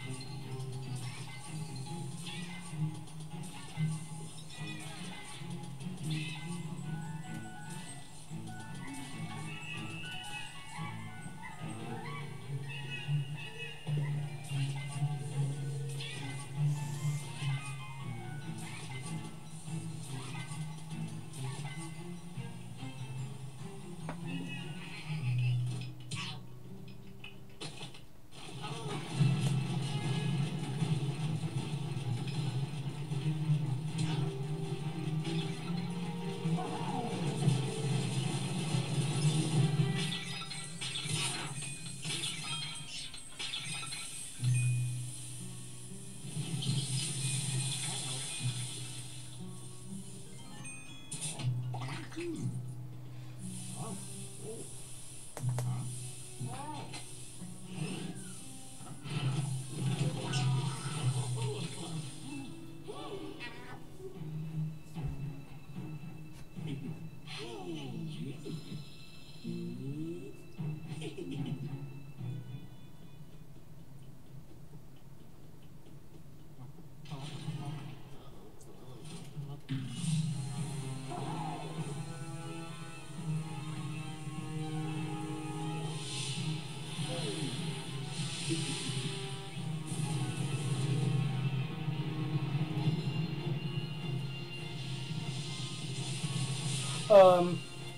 Um.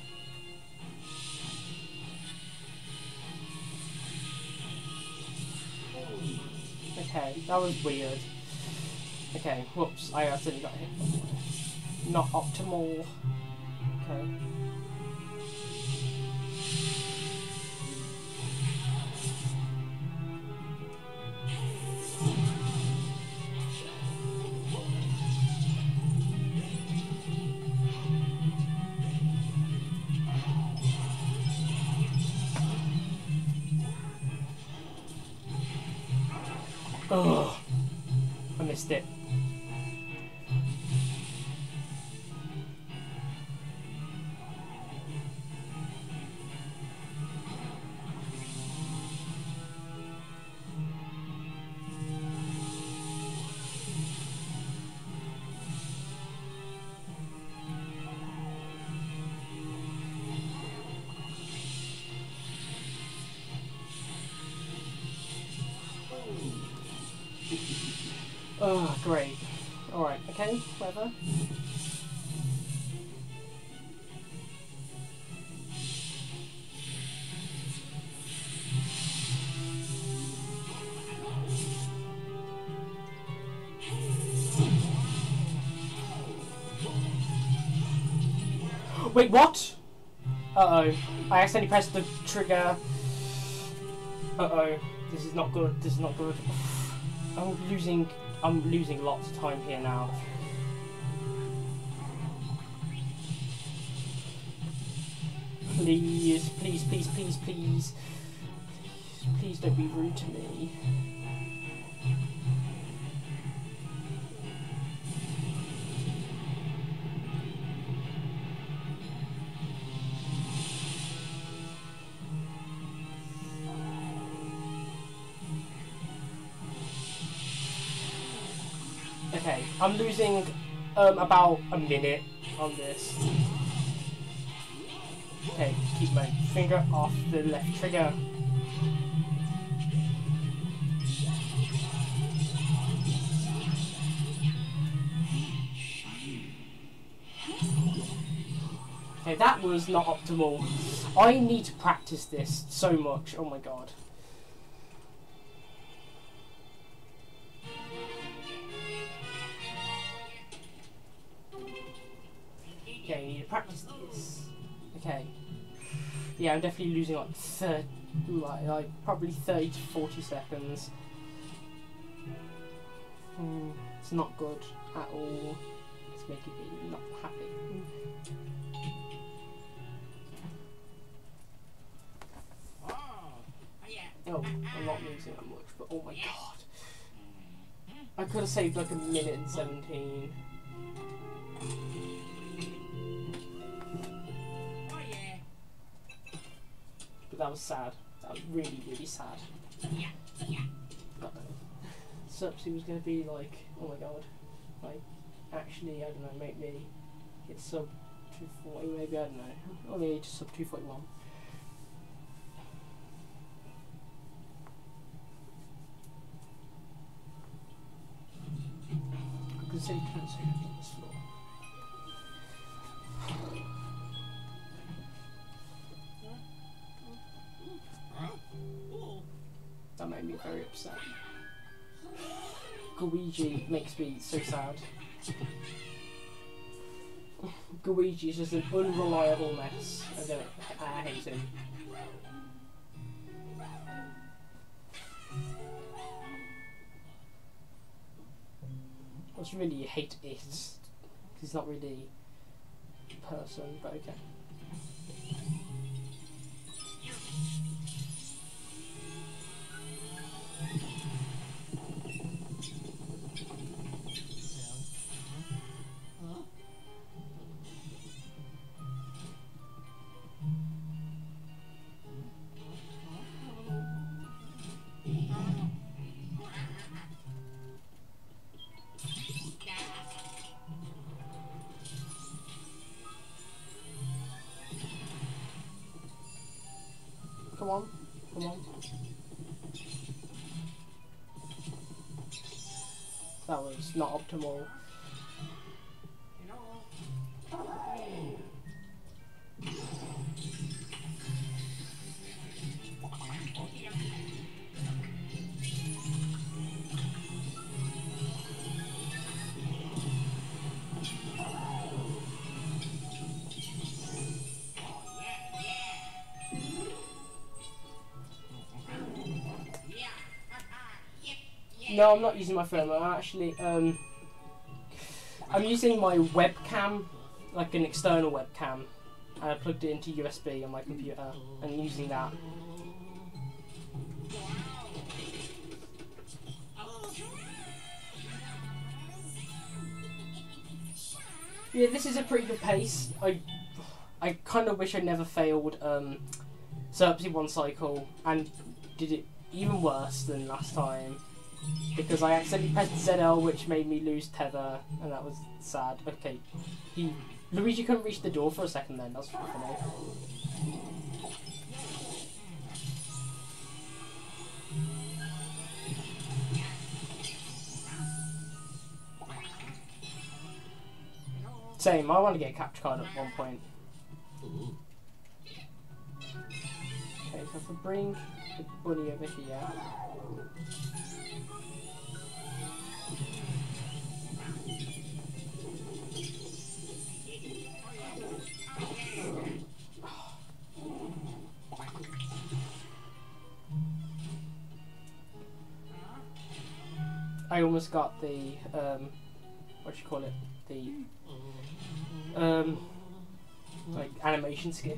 Okay, that was weird. Okay, whoops, I accidentally got hit. Not optimal. Okay. Ugh. I missed it. Oh, great. Alright, okay, whatever. Wait, what? Uh-oh. I accidentally pressed the trigger. Uh-oh. This is not good. This is not good. I'm losing... I'm losing lots of time here now. Please, please, please, please, please. Please don't be rude to me. Okay, I'm losing um, about a minute on this. Okay, keep my finger off the left trigger. Okay, that was not optimal. I need to practice this so much. Oh my god. Okay, I need to practice this. Okay. Yeah, I'm definitely losing like thirty, like, like probably thirty to forty seconds. Hmm, it's not good at all. It's making me not happy. Oh, I'm not losing that much, but oh my god. I could have saved like a minute and seventeen. But that was sad. That was really, really sad. Subsy was going to be like, oh my god. Like, actually, I don't know, maybe hit sub two forty, maybe, I don't know. Only to sub two forty-one. I could say cancel on this floor. That made me very upset. Luigi makes me so sad. Luigi is just an unreliable mess. I don't. I hate him. I just really hate it. He's not really a person, but okay. Come on, come on. That was not optimal. No, I'm not using my phone. I'm actually, um, I'm using my webcam, like an external webcam, and I plugged it into U S B on my computer, and using that. Yeah, this is a pretty good pace. I I kind of wish I never failed um, Serpsy one cycle and did it even worse than last time because I accidentally pressed Z L, which made me lose tether, and that was sad. Okay, he Luigi couldn't reach the door for a second then. That's funny. Same, I want to get a capture card at one point. Okay, so if I bring the bunny over here. I almost got the, um, what do you call it? The, um, like, animation skip.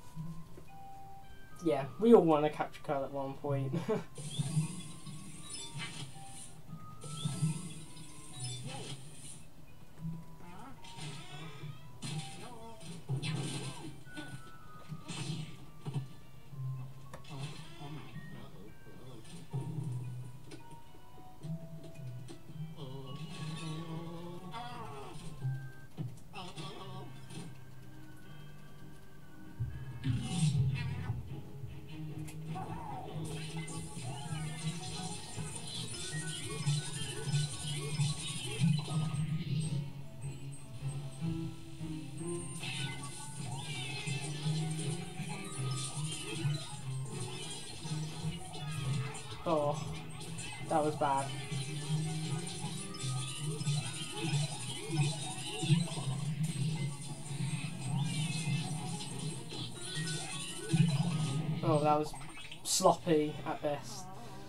Yeah, we all want a capture card at one point. Oh, that was bad. Oh, that was sloppy at best.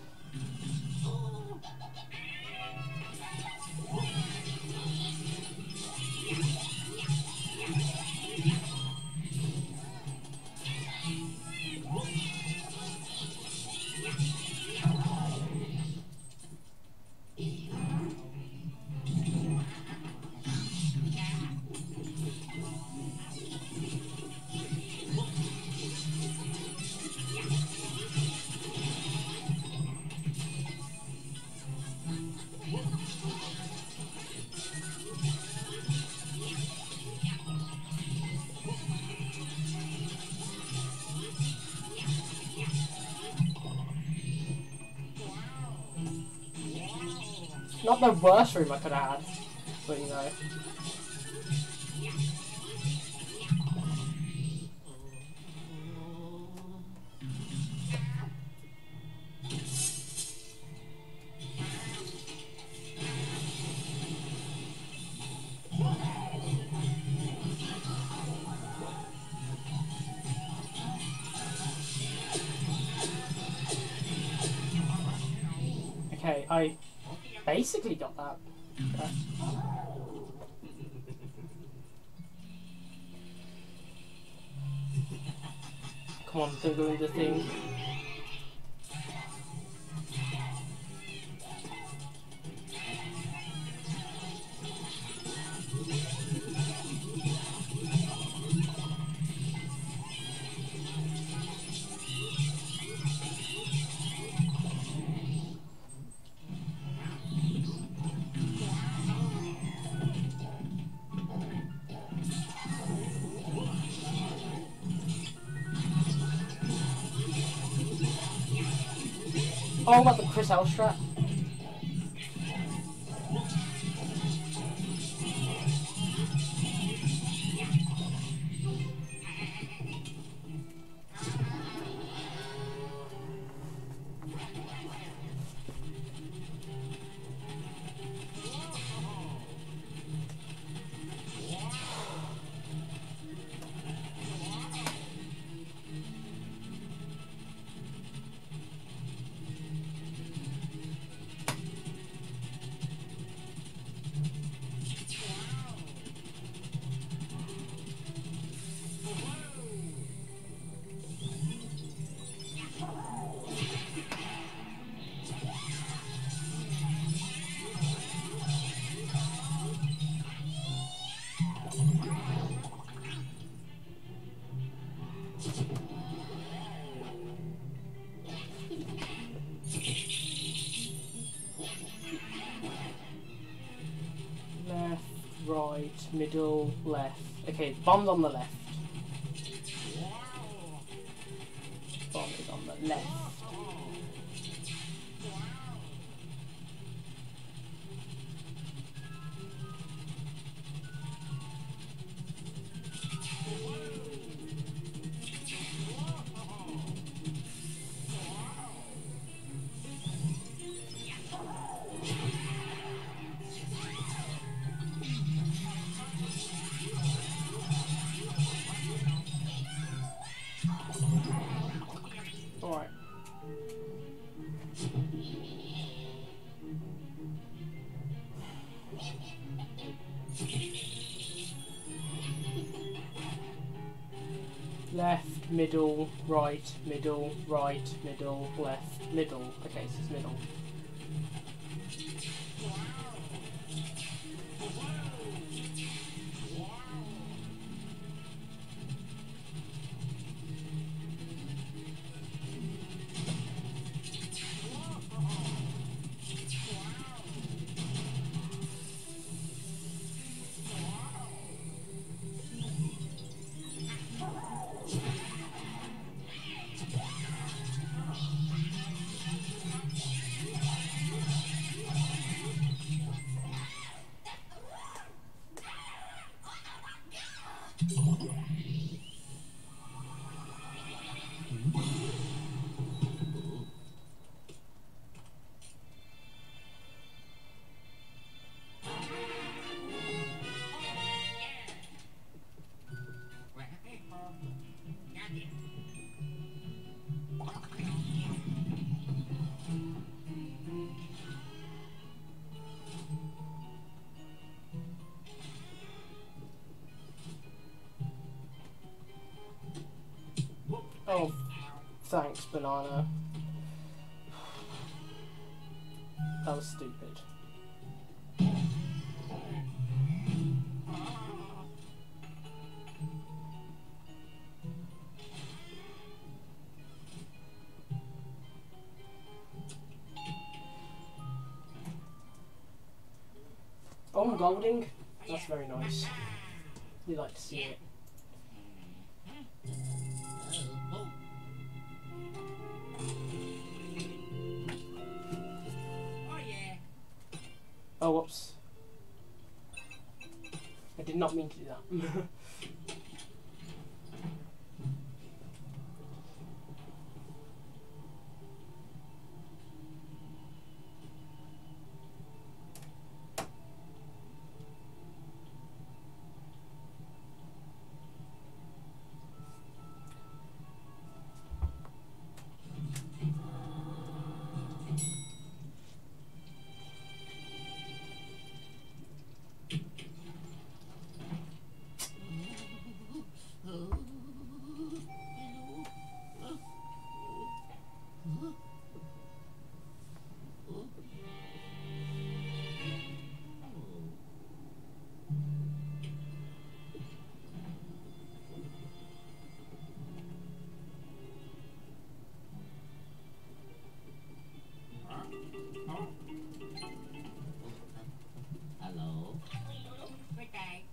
Not the worst room I could have had, but you know. Okay, I basically got that. Okay. Come on, don't go into the thing. Oh, what the Chris L strat? right, middle, left. Okay, bomb's on the left. Bomb is on the left. Alright. Left, middle, right, middle, right, middle, left, middle. Okay, so it's middle. Oh, thanks, banana. That was stupid. Oh, I'm golding. That's very nice. You like to see it. Oh, whoops. I did not mean to do that. Hello. Good day.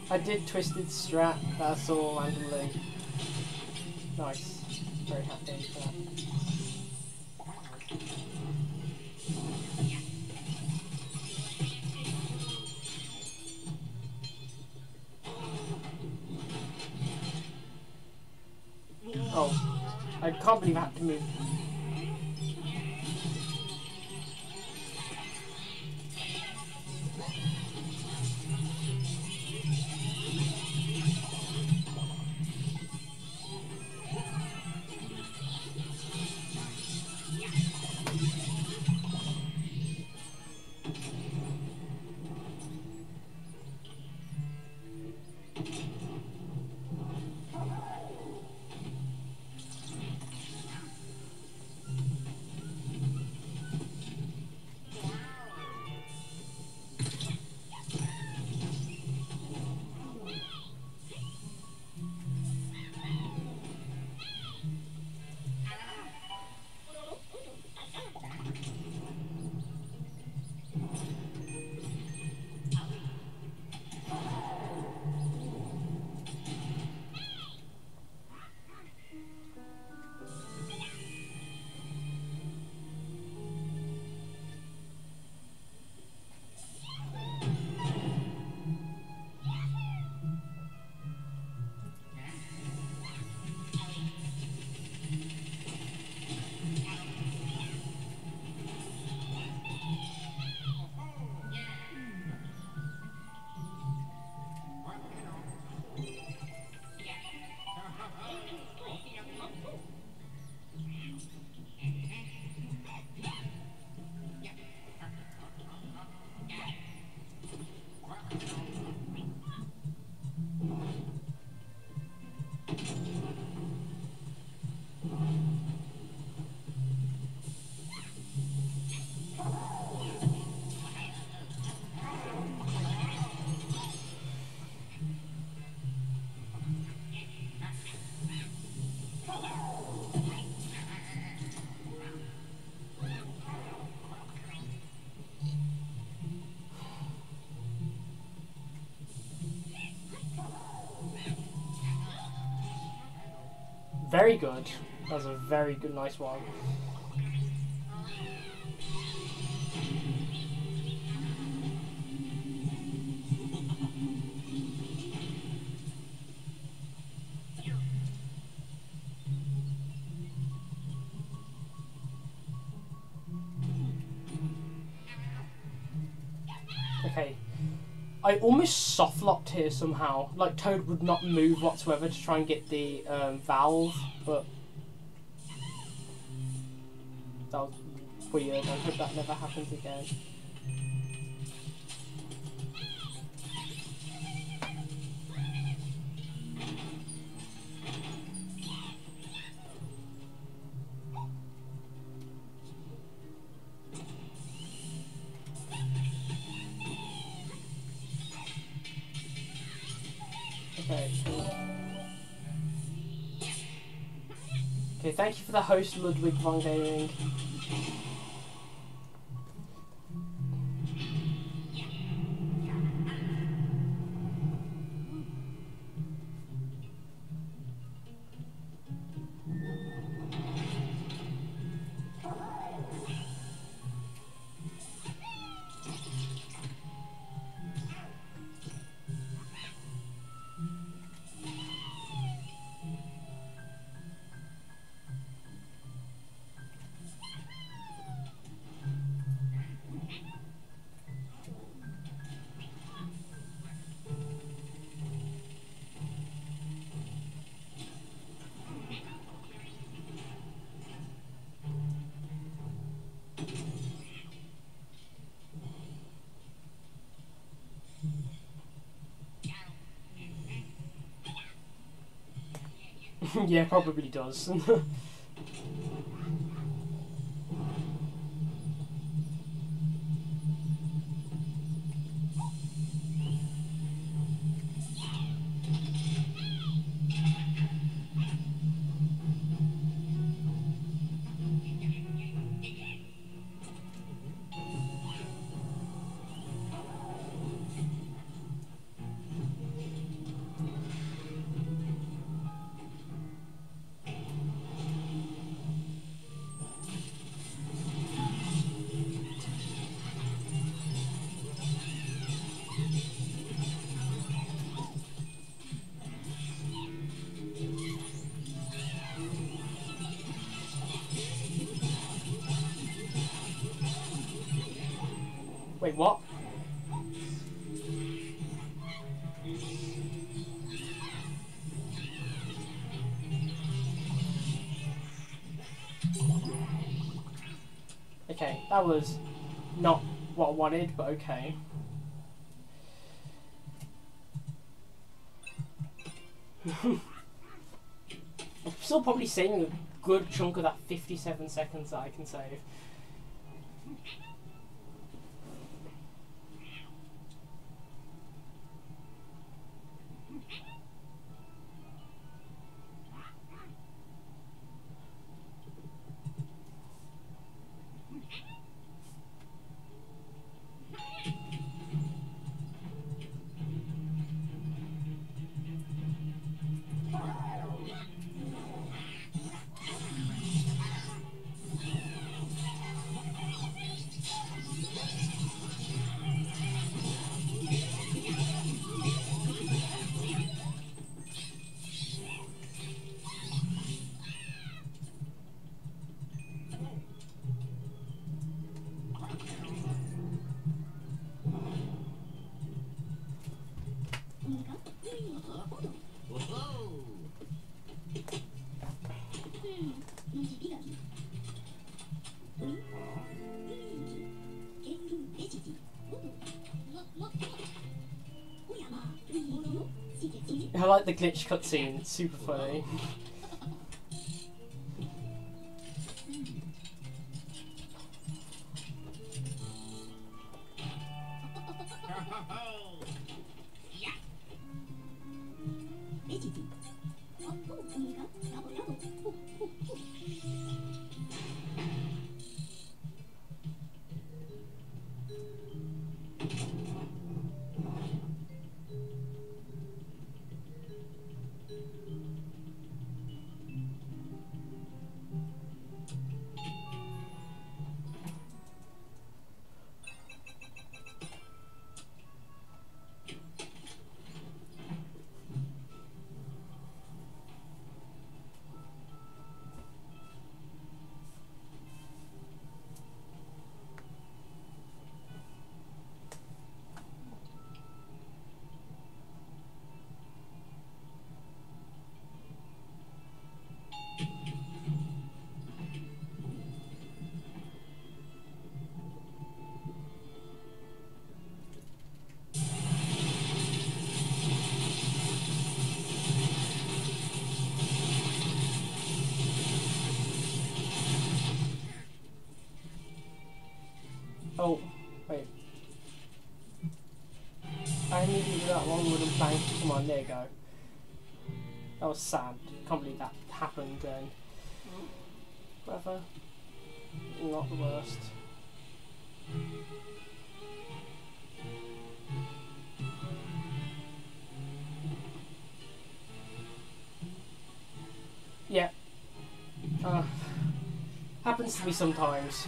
I did Twisted Strat that I saw randomly. Nice. Very happy for that. Oh, I can't believe I had to move. Very good. That was a very good, nice one. Okay. I almost soft locked here somehow. Like Toad would not move whatsoever to try and get the um, valve, but that was weird. I hope that never happens again. Okay. Okay, thank you for the host, Ludwig von Gaming. Yeah, probably does. That was not what I wanted, but okay. I'm still probably saving a good chunk of that fifty-seven seconds that I can save. I like the glitch cutscene, it's super funny. Oh, wait. I didn't even do that one wooden plank. Come on, there you go. That was sad. Can't believe that happened then. Whatever. Not the worst. Yeah. Uh, happens to me sometimes.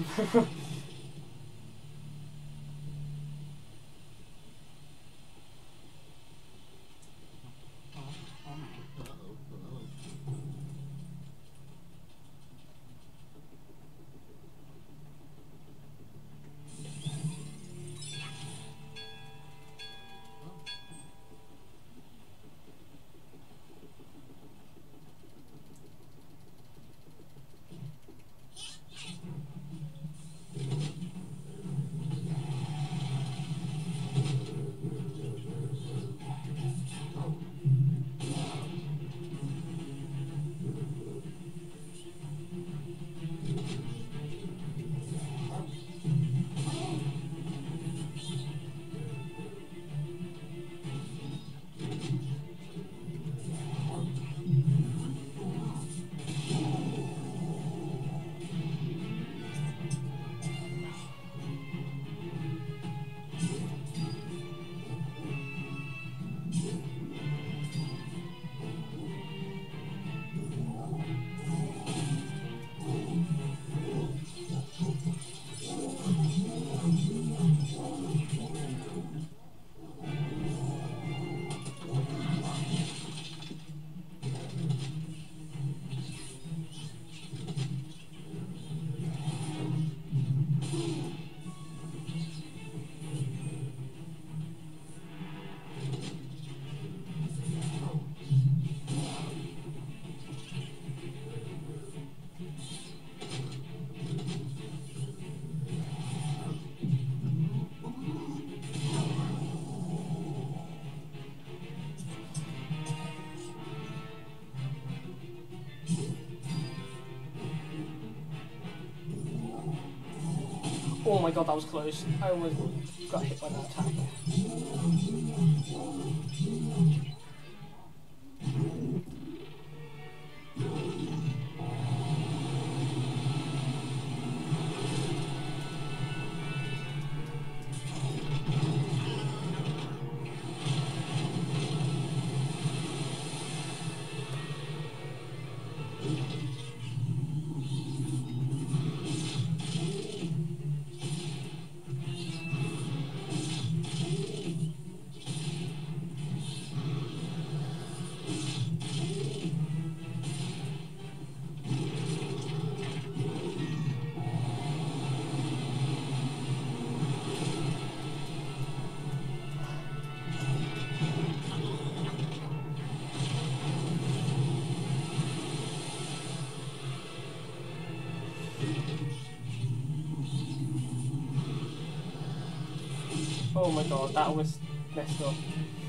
god, that was close. I almost got hit by that attack. Oh my god, that was messed up.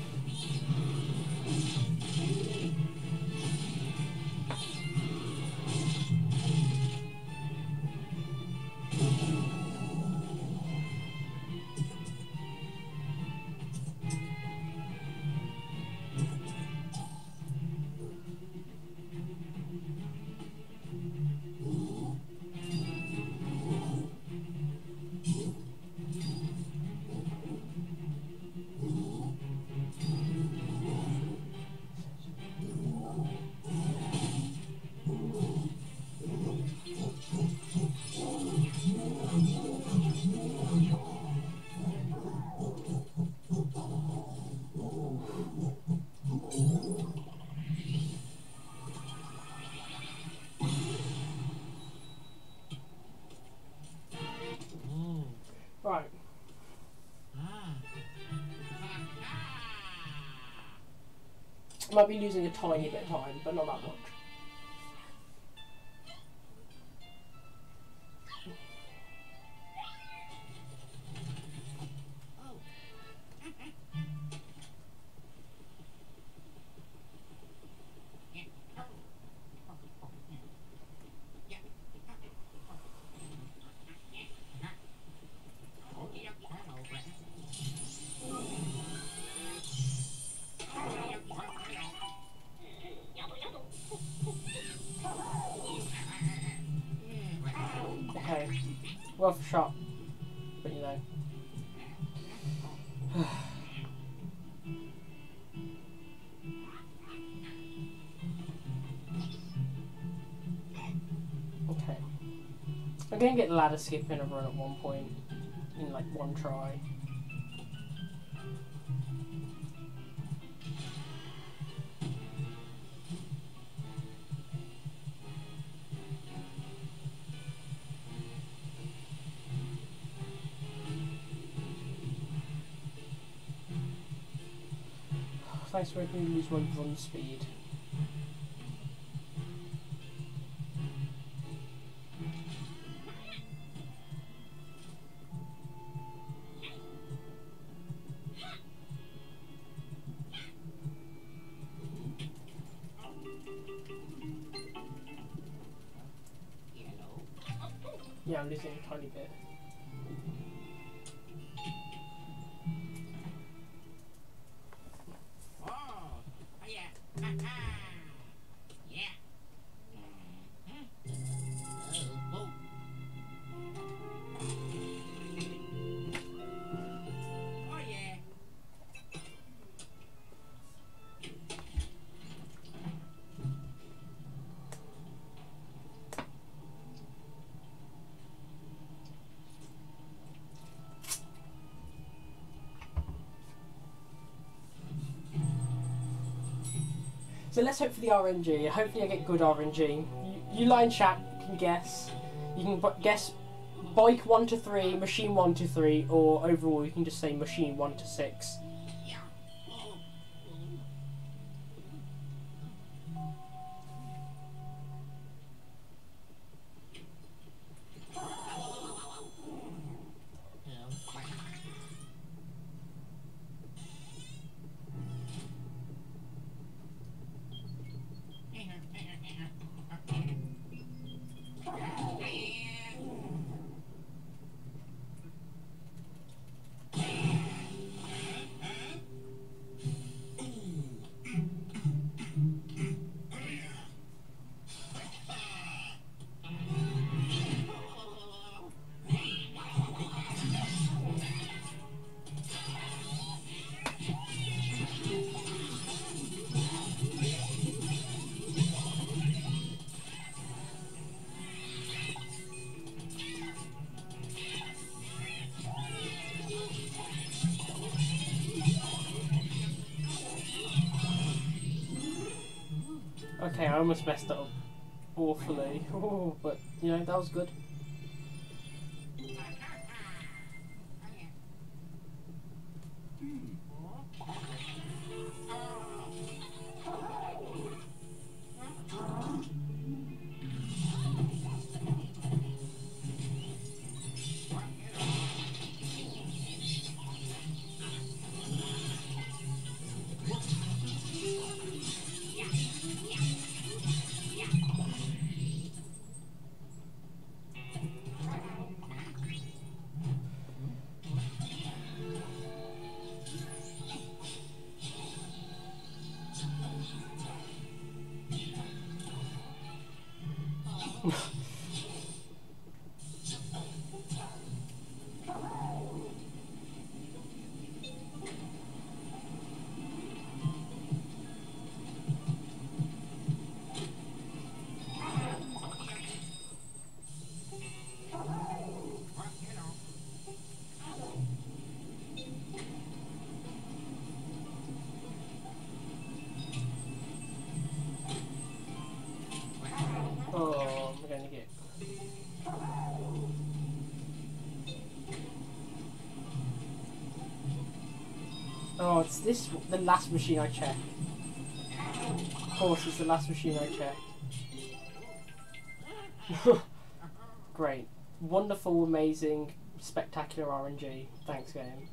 Right. I might be losing a tiny bit of time, but not that much. Okay, worth a shot, but you know. Okay, I'm gonna get ladder skip in a run at one point, in like one try. Thanks for making me lose my run speed. Yeah, I'm losing a tiny bit. So let's hope for the R N G. Hopefully I get good R N G. You, you line chat can guess. You can b guess bike one to three, machine one to three, or overall you can just say machine one to six. Okay, I almost messed it up awfully. Ooh, but, you know, that was good. Oh, I'm gonna get. Oh, it's this the last machine I checked. Of course, it's the last machine I checked. Great, wonderful, amazing, spectacular R N G. Thanks, game.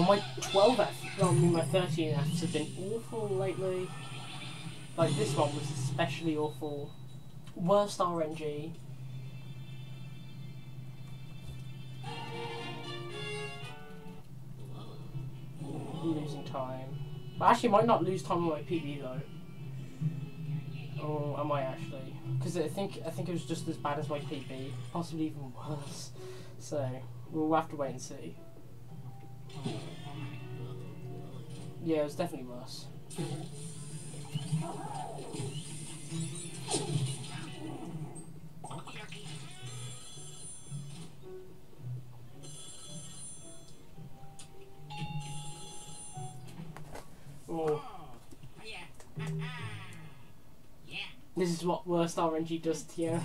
my twelve F, I mean my thirteen Fs have been awful lately. Like this one was especially awful. Worst R N G. Losing time. But actually, might not lose time on my P B though. Oh, I might actually, because I think I think it was just as bad as my P B, possibly even worse. So we'll have to wait and see. Yeah, it was definitely worse. Oh. This is what worst R N G does to you.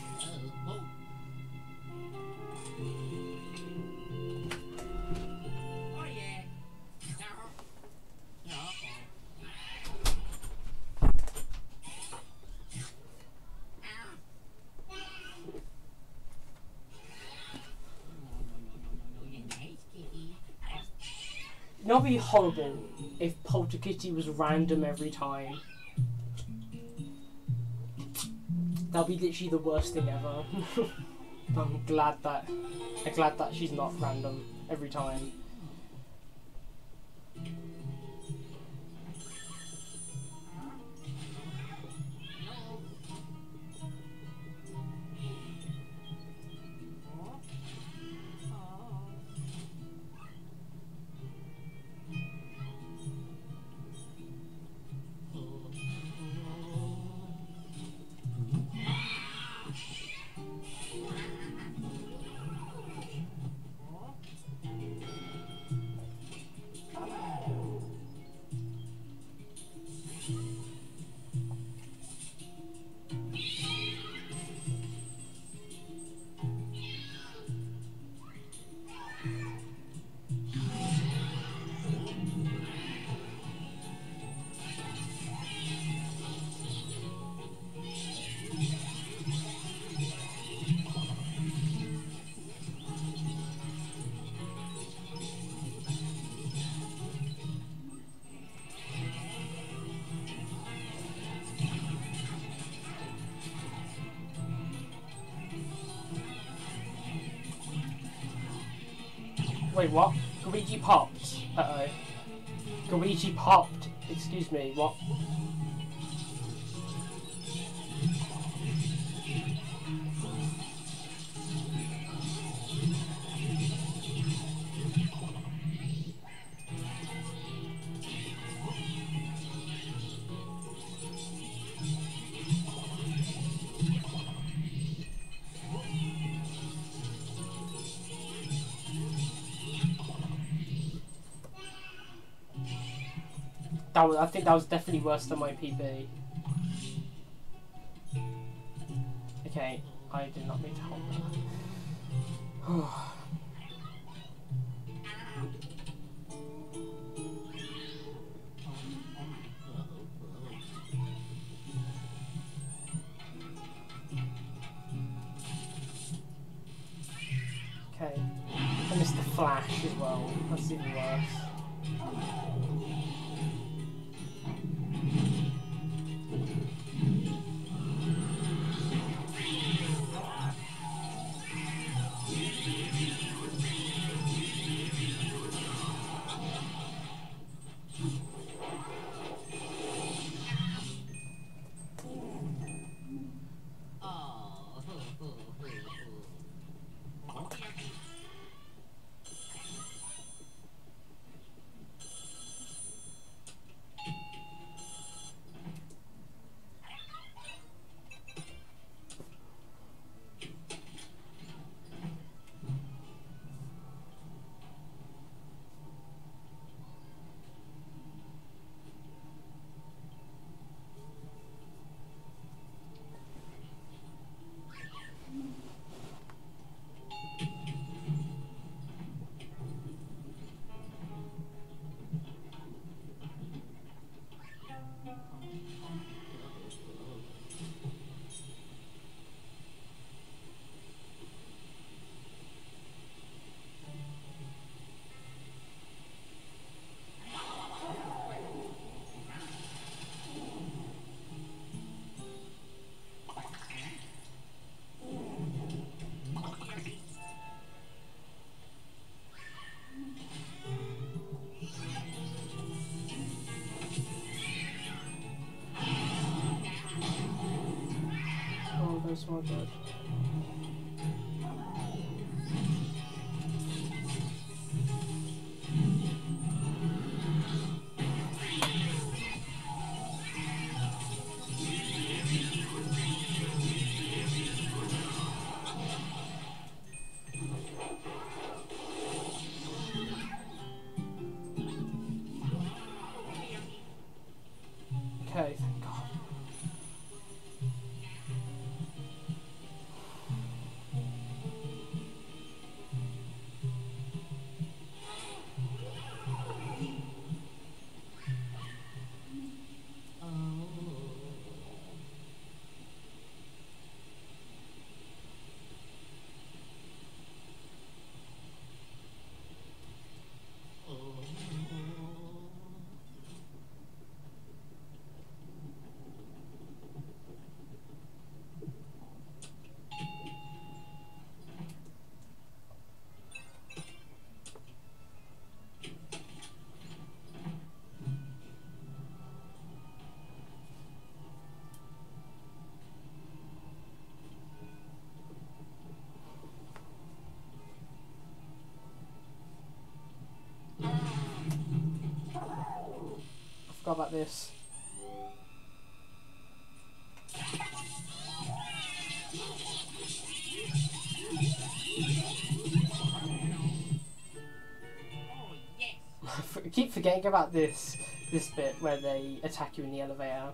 You know, it'd be horrible if Polterkitty was random every time. That'll be literally the worst thing ever. I'm glad that I'm glad that she's not random every time. Wait, what? Luigi popped. Uh oh. Luigi popped. Excuse me, what? That was, I think that was definitely worse than my P B. Okay, I did not mean to hold that. Okay, I missed the flash as well. That's even worse. don't smell good. Okay, thank God. I forgot about this. I keep forgetting about this this bit where they attack you in the elevator.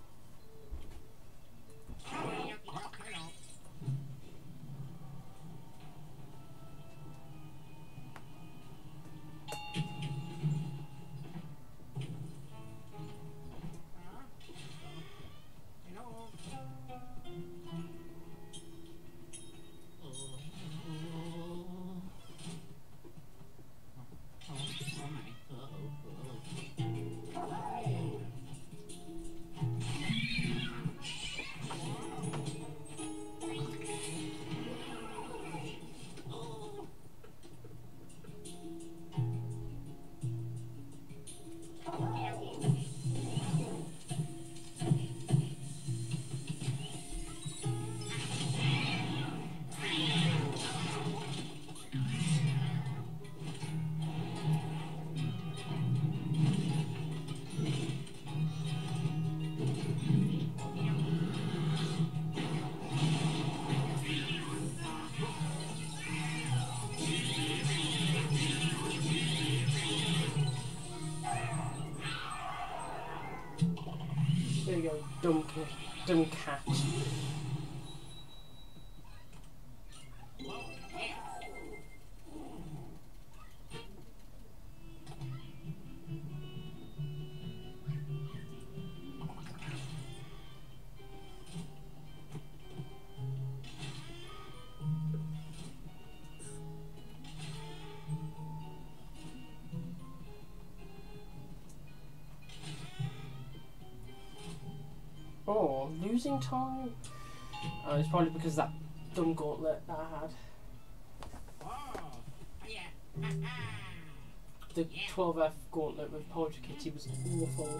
There you go, dumb, dumb cat. Oh, losing time? Oh, it's probably because of that dumb gauntlet that I had. The twelve F gauntlet with Poetry Kitty was awful.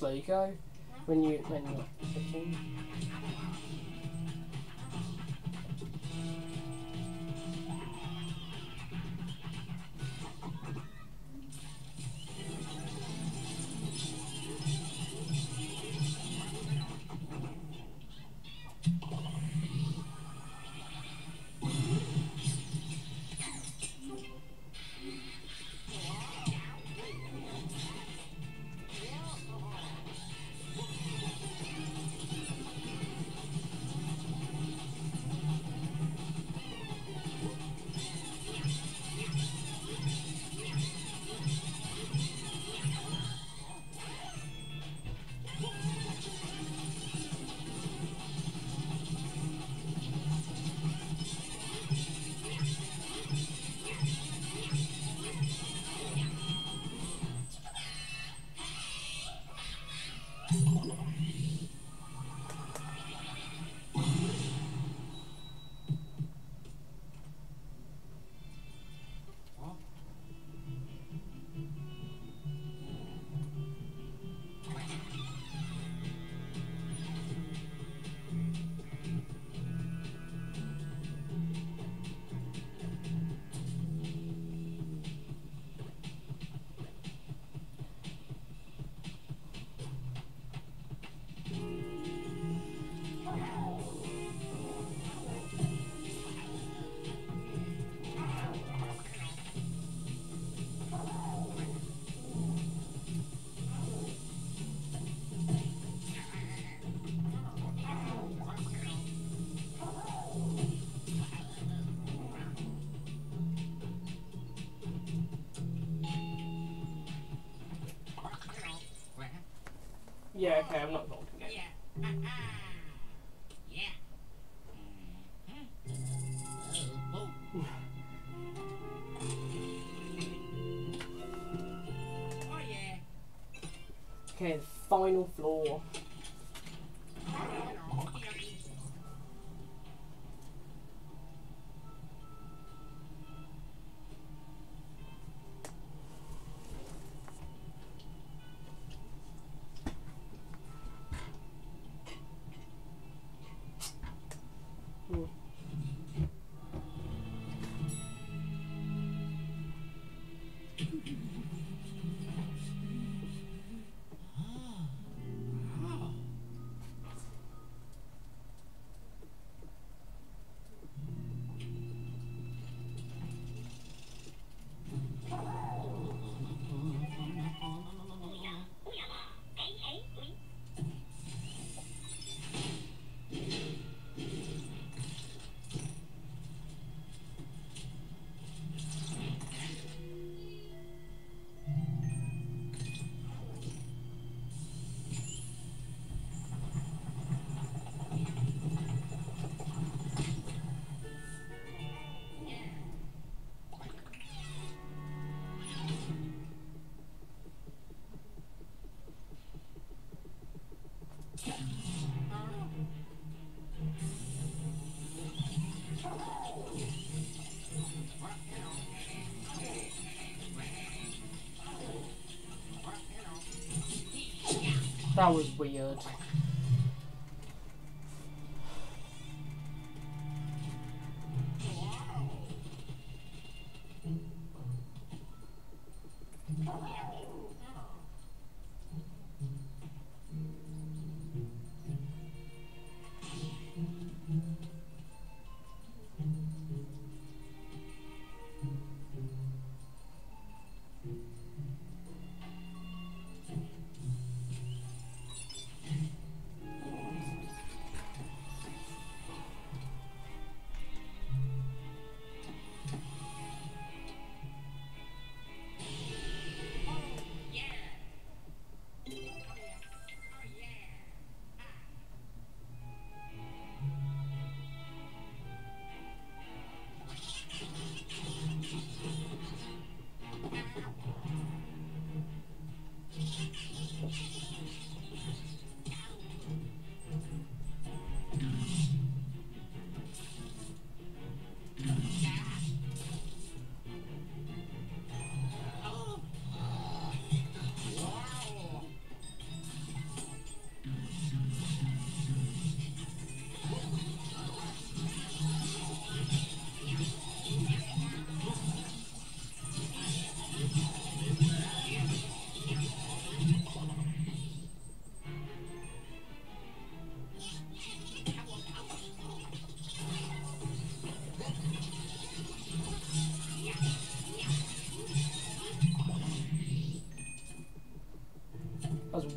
slow you go when you when you're switching. Yeah, okay, I'm not vaulting it. Yeah. Yeah. Oh, oh. Oh yeah. Okay, the final floor. Hmm. That was weird.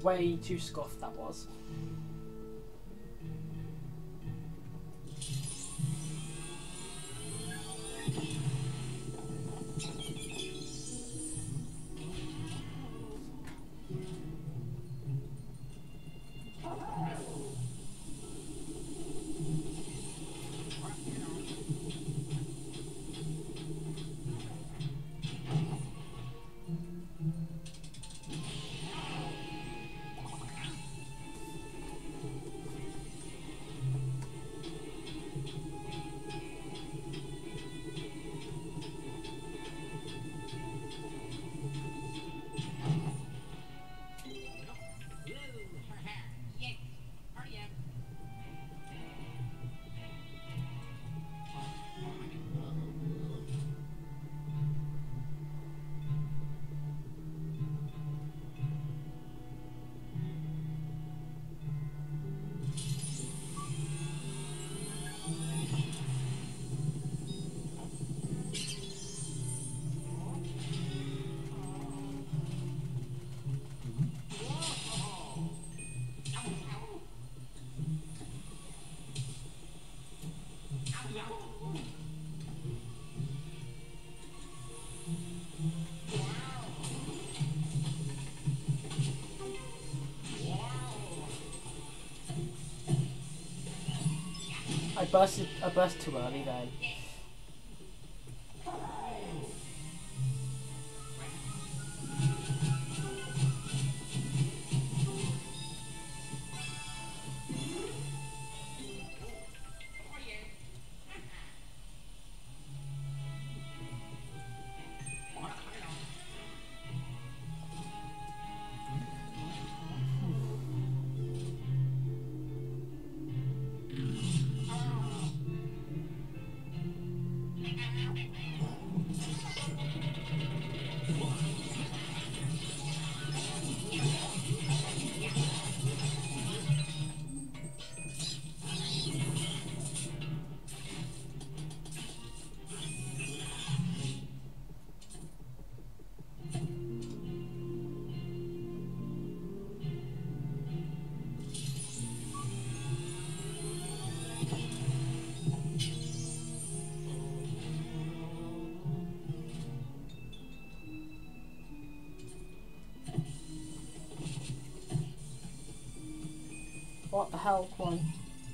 way too scuffed that was. I bursted, I burst too early then. What the hell, come on.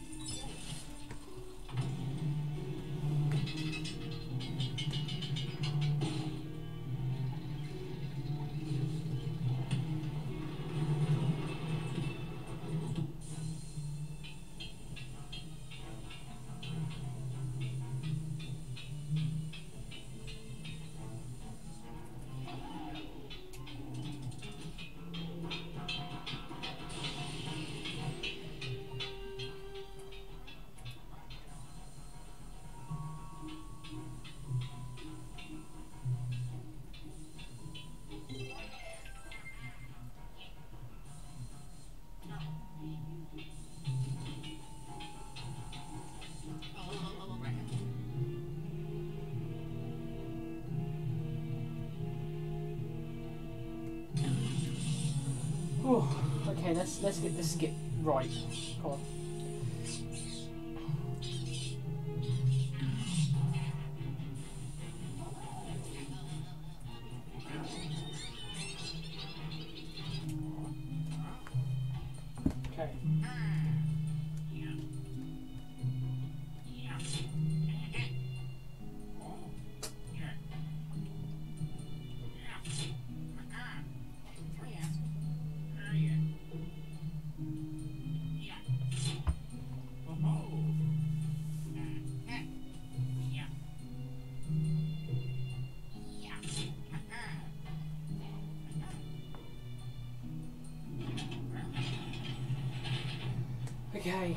Whew. Okay, let's let's get this skip right. Come on. Okay. Okay.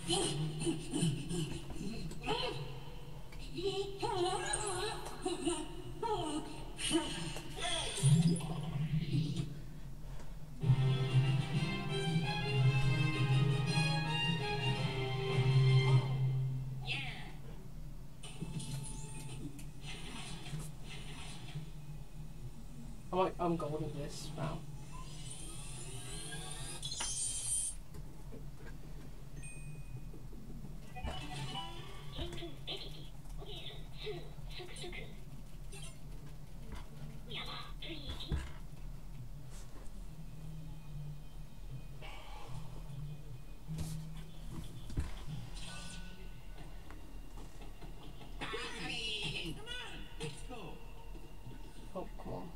I'm like, I'm golden this now. Oh, come on.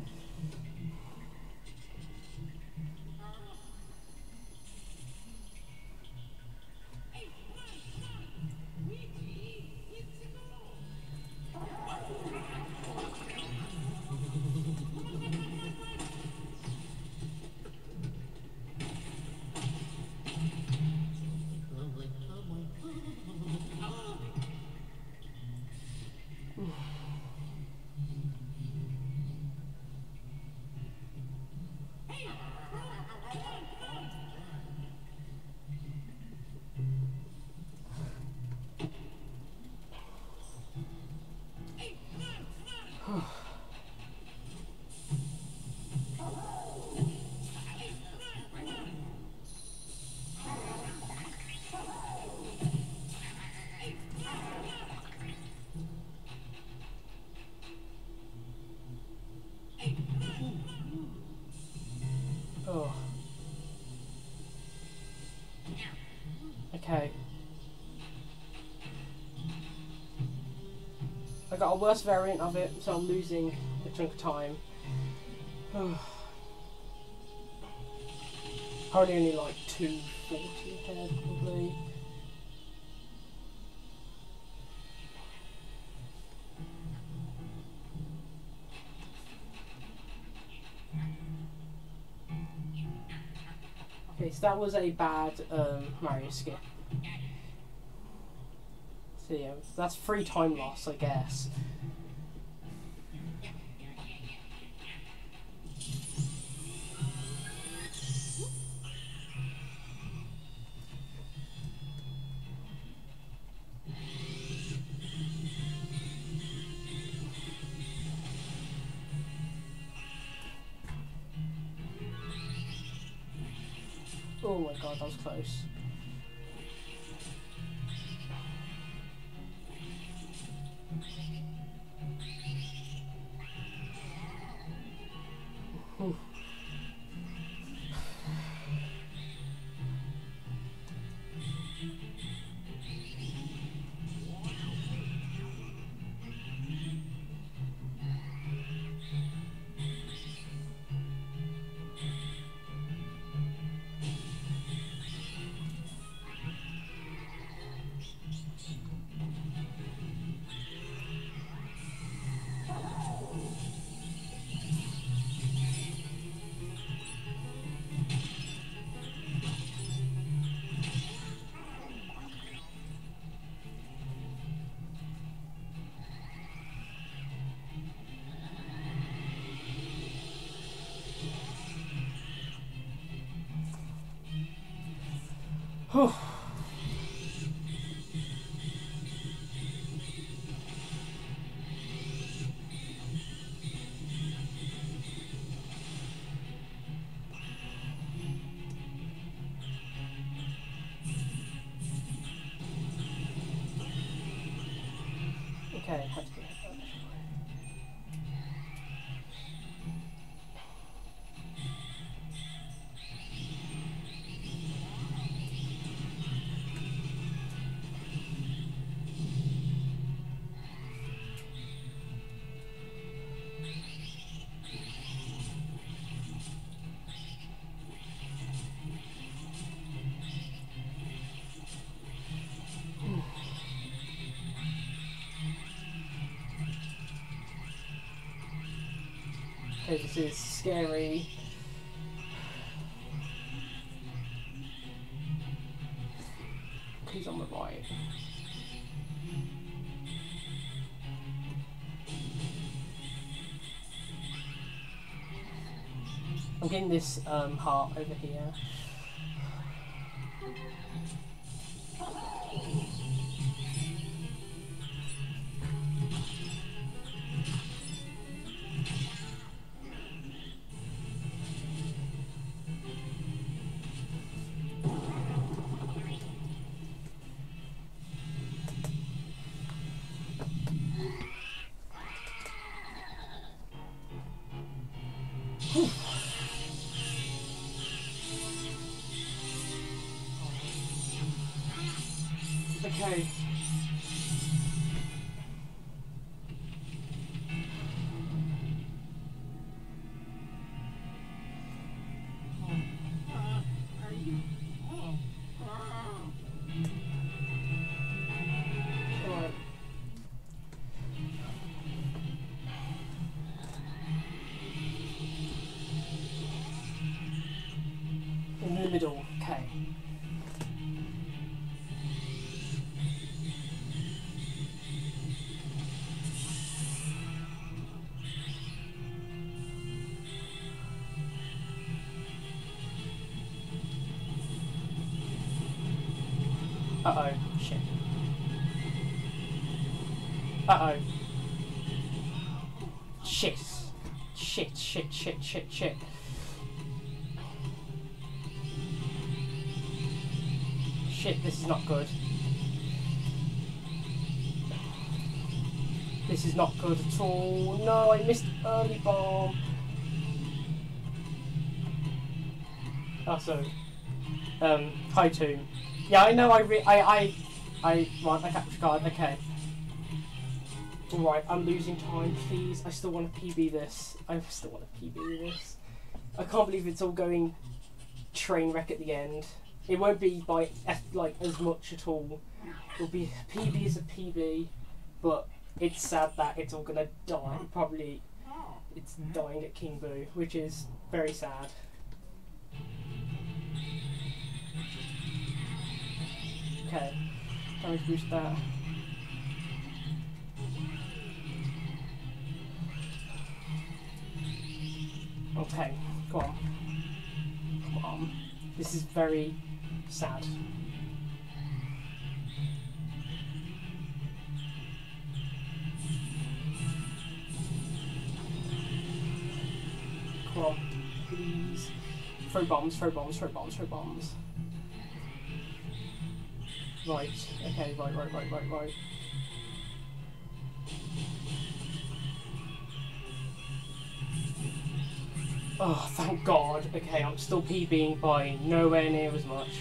Oh. Okay. I got a worse variant of it, so I'm losing a chunk of time. Probably only like two forty ahead, probably. Okay, so that was a bad um, Mario skip. So yeah, that's free time loss, I guess. Oh my god, that was close. Ooh. Whew. Okay, had to be. Okay, this is scary. He's on the right. I'm getting this um, heart over here. Okay. Alright. In the middle, okay. Uh-oh, shit. Uh-oh. Shit. Shit, shit, shit, shit, shit. Shit, this is not good. This is not good at all. No, I missed early bomb. Oh, so. Um, high tomb. Yeah, I know I re- I, I, I, right, I capture card, okay. Alright, I'm losing time, please. I still want to P B this. I still want to P B this. I can't believe it's all going train wreck at the end. It won't be by, like, as much at all. It'll be, P B is a P B, but it's sad that it's all gonna die. Probably, it's dying at King Boo, which is very sad. Okay, damage boost that. Okay, go on. Come on. This is very sad. Come on, please. Throw bombs, throw bombs, throw bombs, throw bombs. Right, okay, right, right, right, right, right. Oh, thank God. Okay, I'm still PBing by nowhere near as much.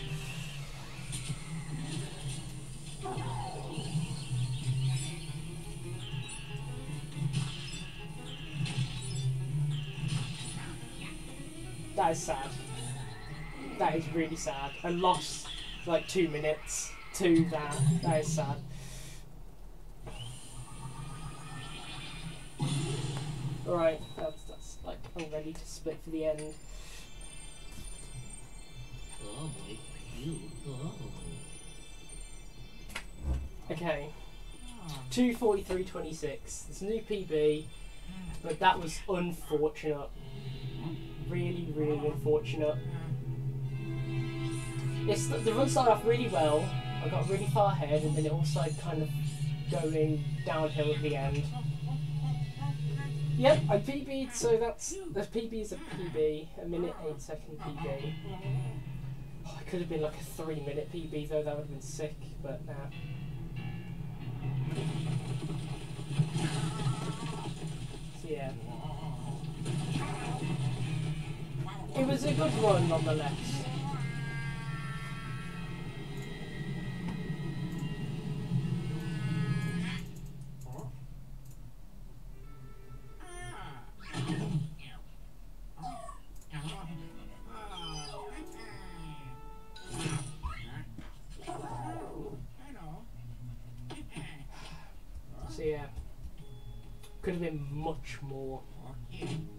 That is sad. That is really sad. I lost like two minutes to that. That is sad. Alright, that's, that's like, I'm ready to split for the end. Okay. two forty-three twenty-six. It's a new P B, but that was unfortunate. Really, really unfortunate. It's, the run started off really well. I got really far ahead, and then it all started kind of going downhill at the end. Yep, I P B'd, so that's, the P B is a P B, a minute eight second P B. Oh, it could have been like a three minute P B though, that would have been sick, but nah. So yeah. It was a good run nonetheless. So yeah, could have been much more.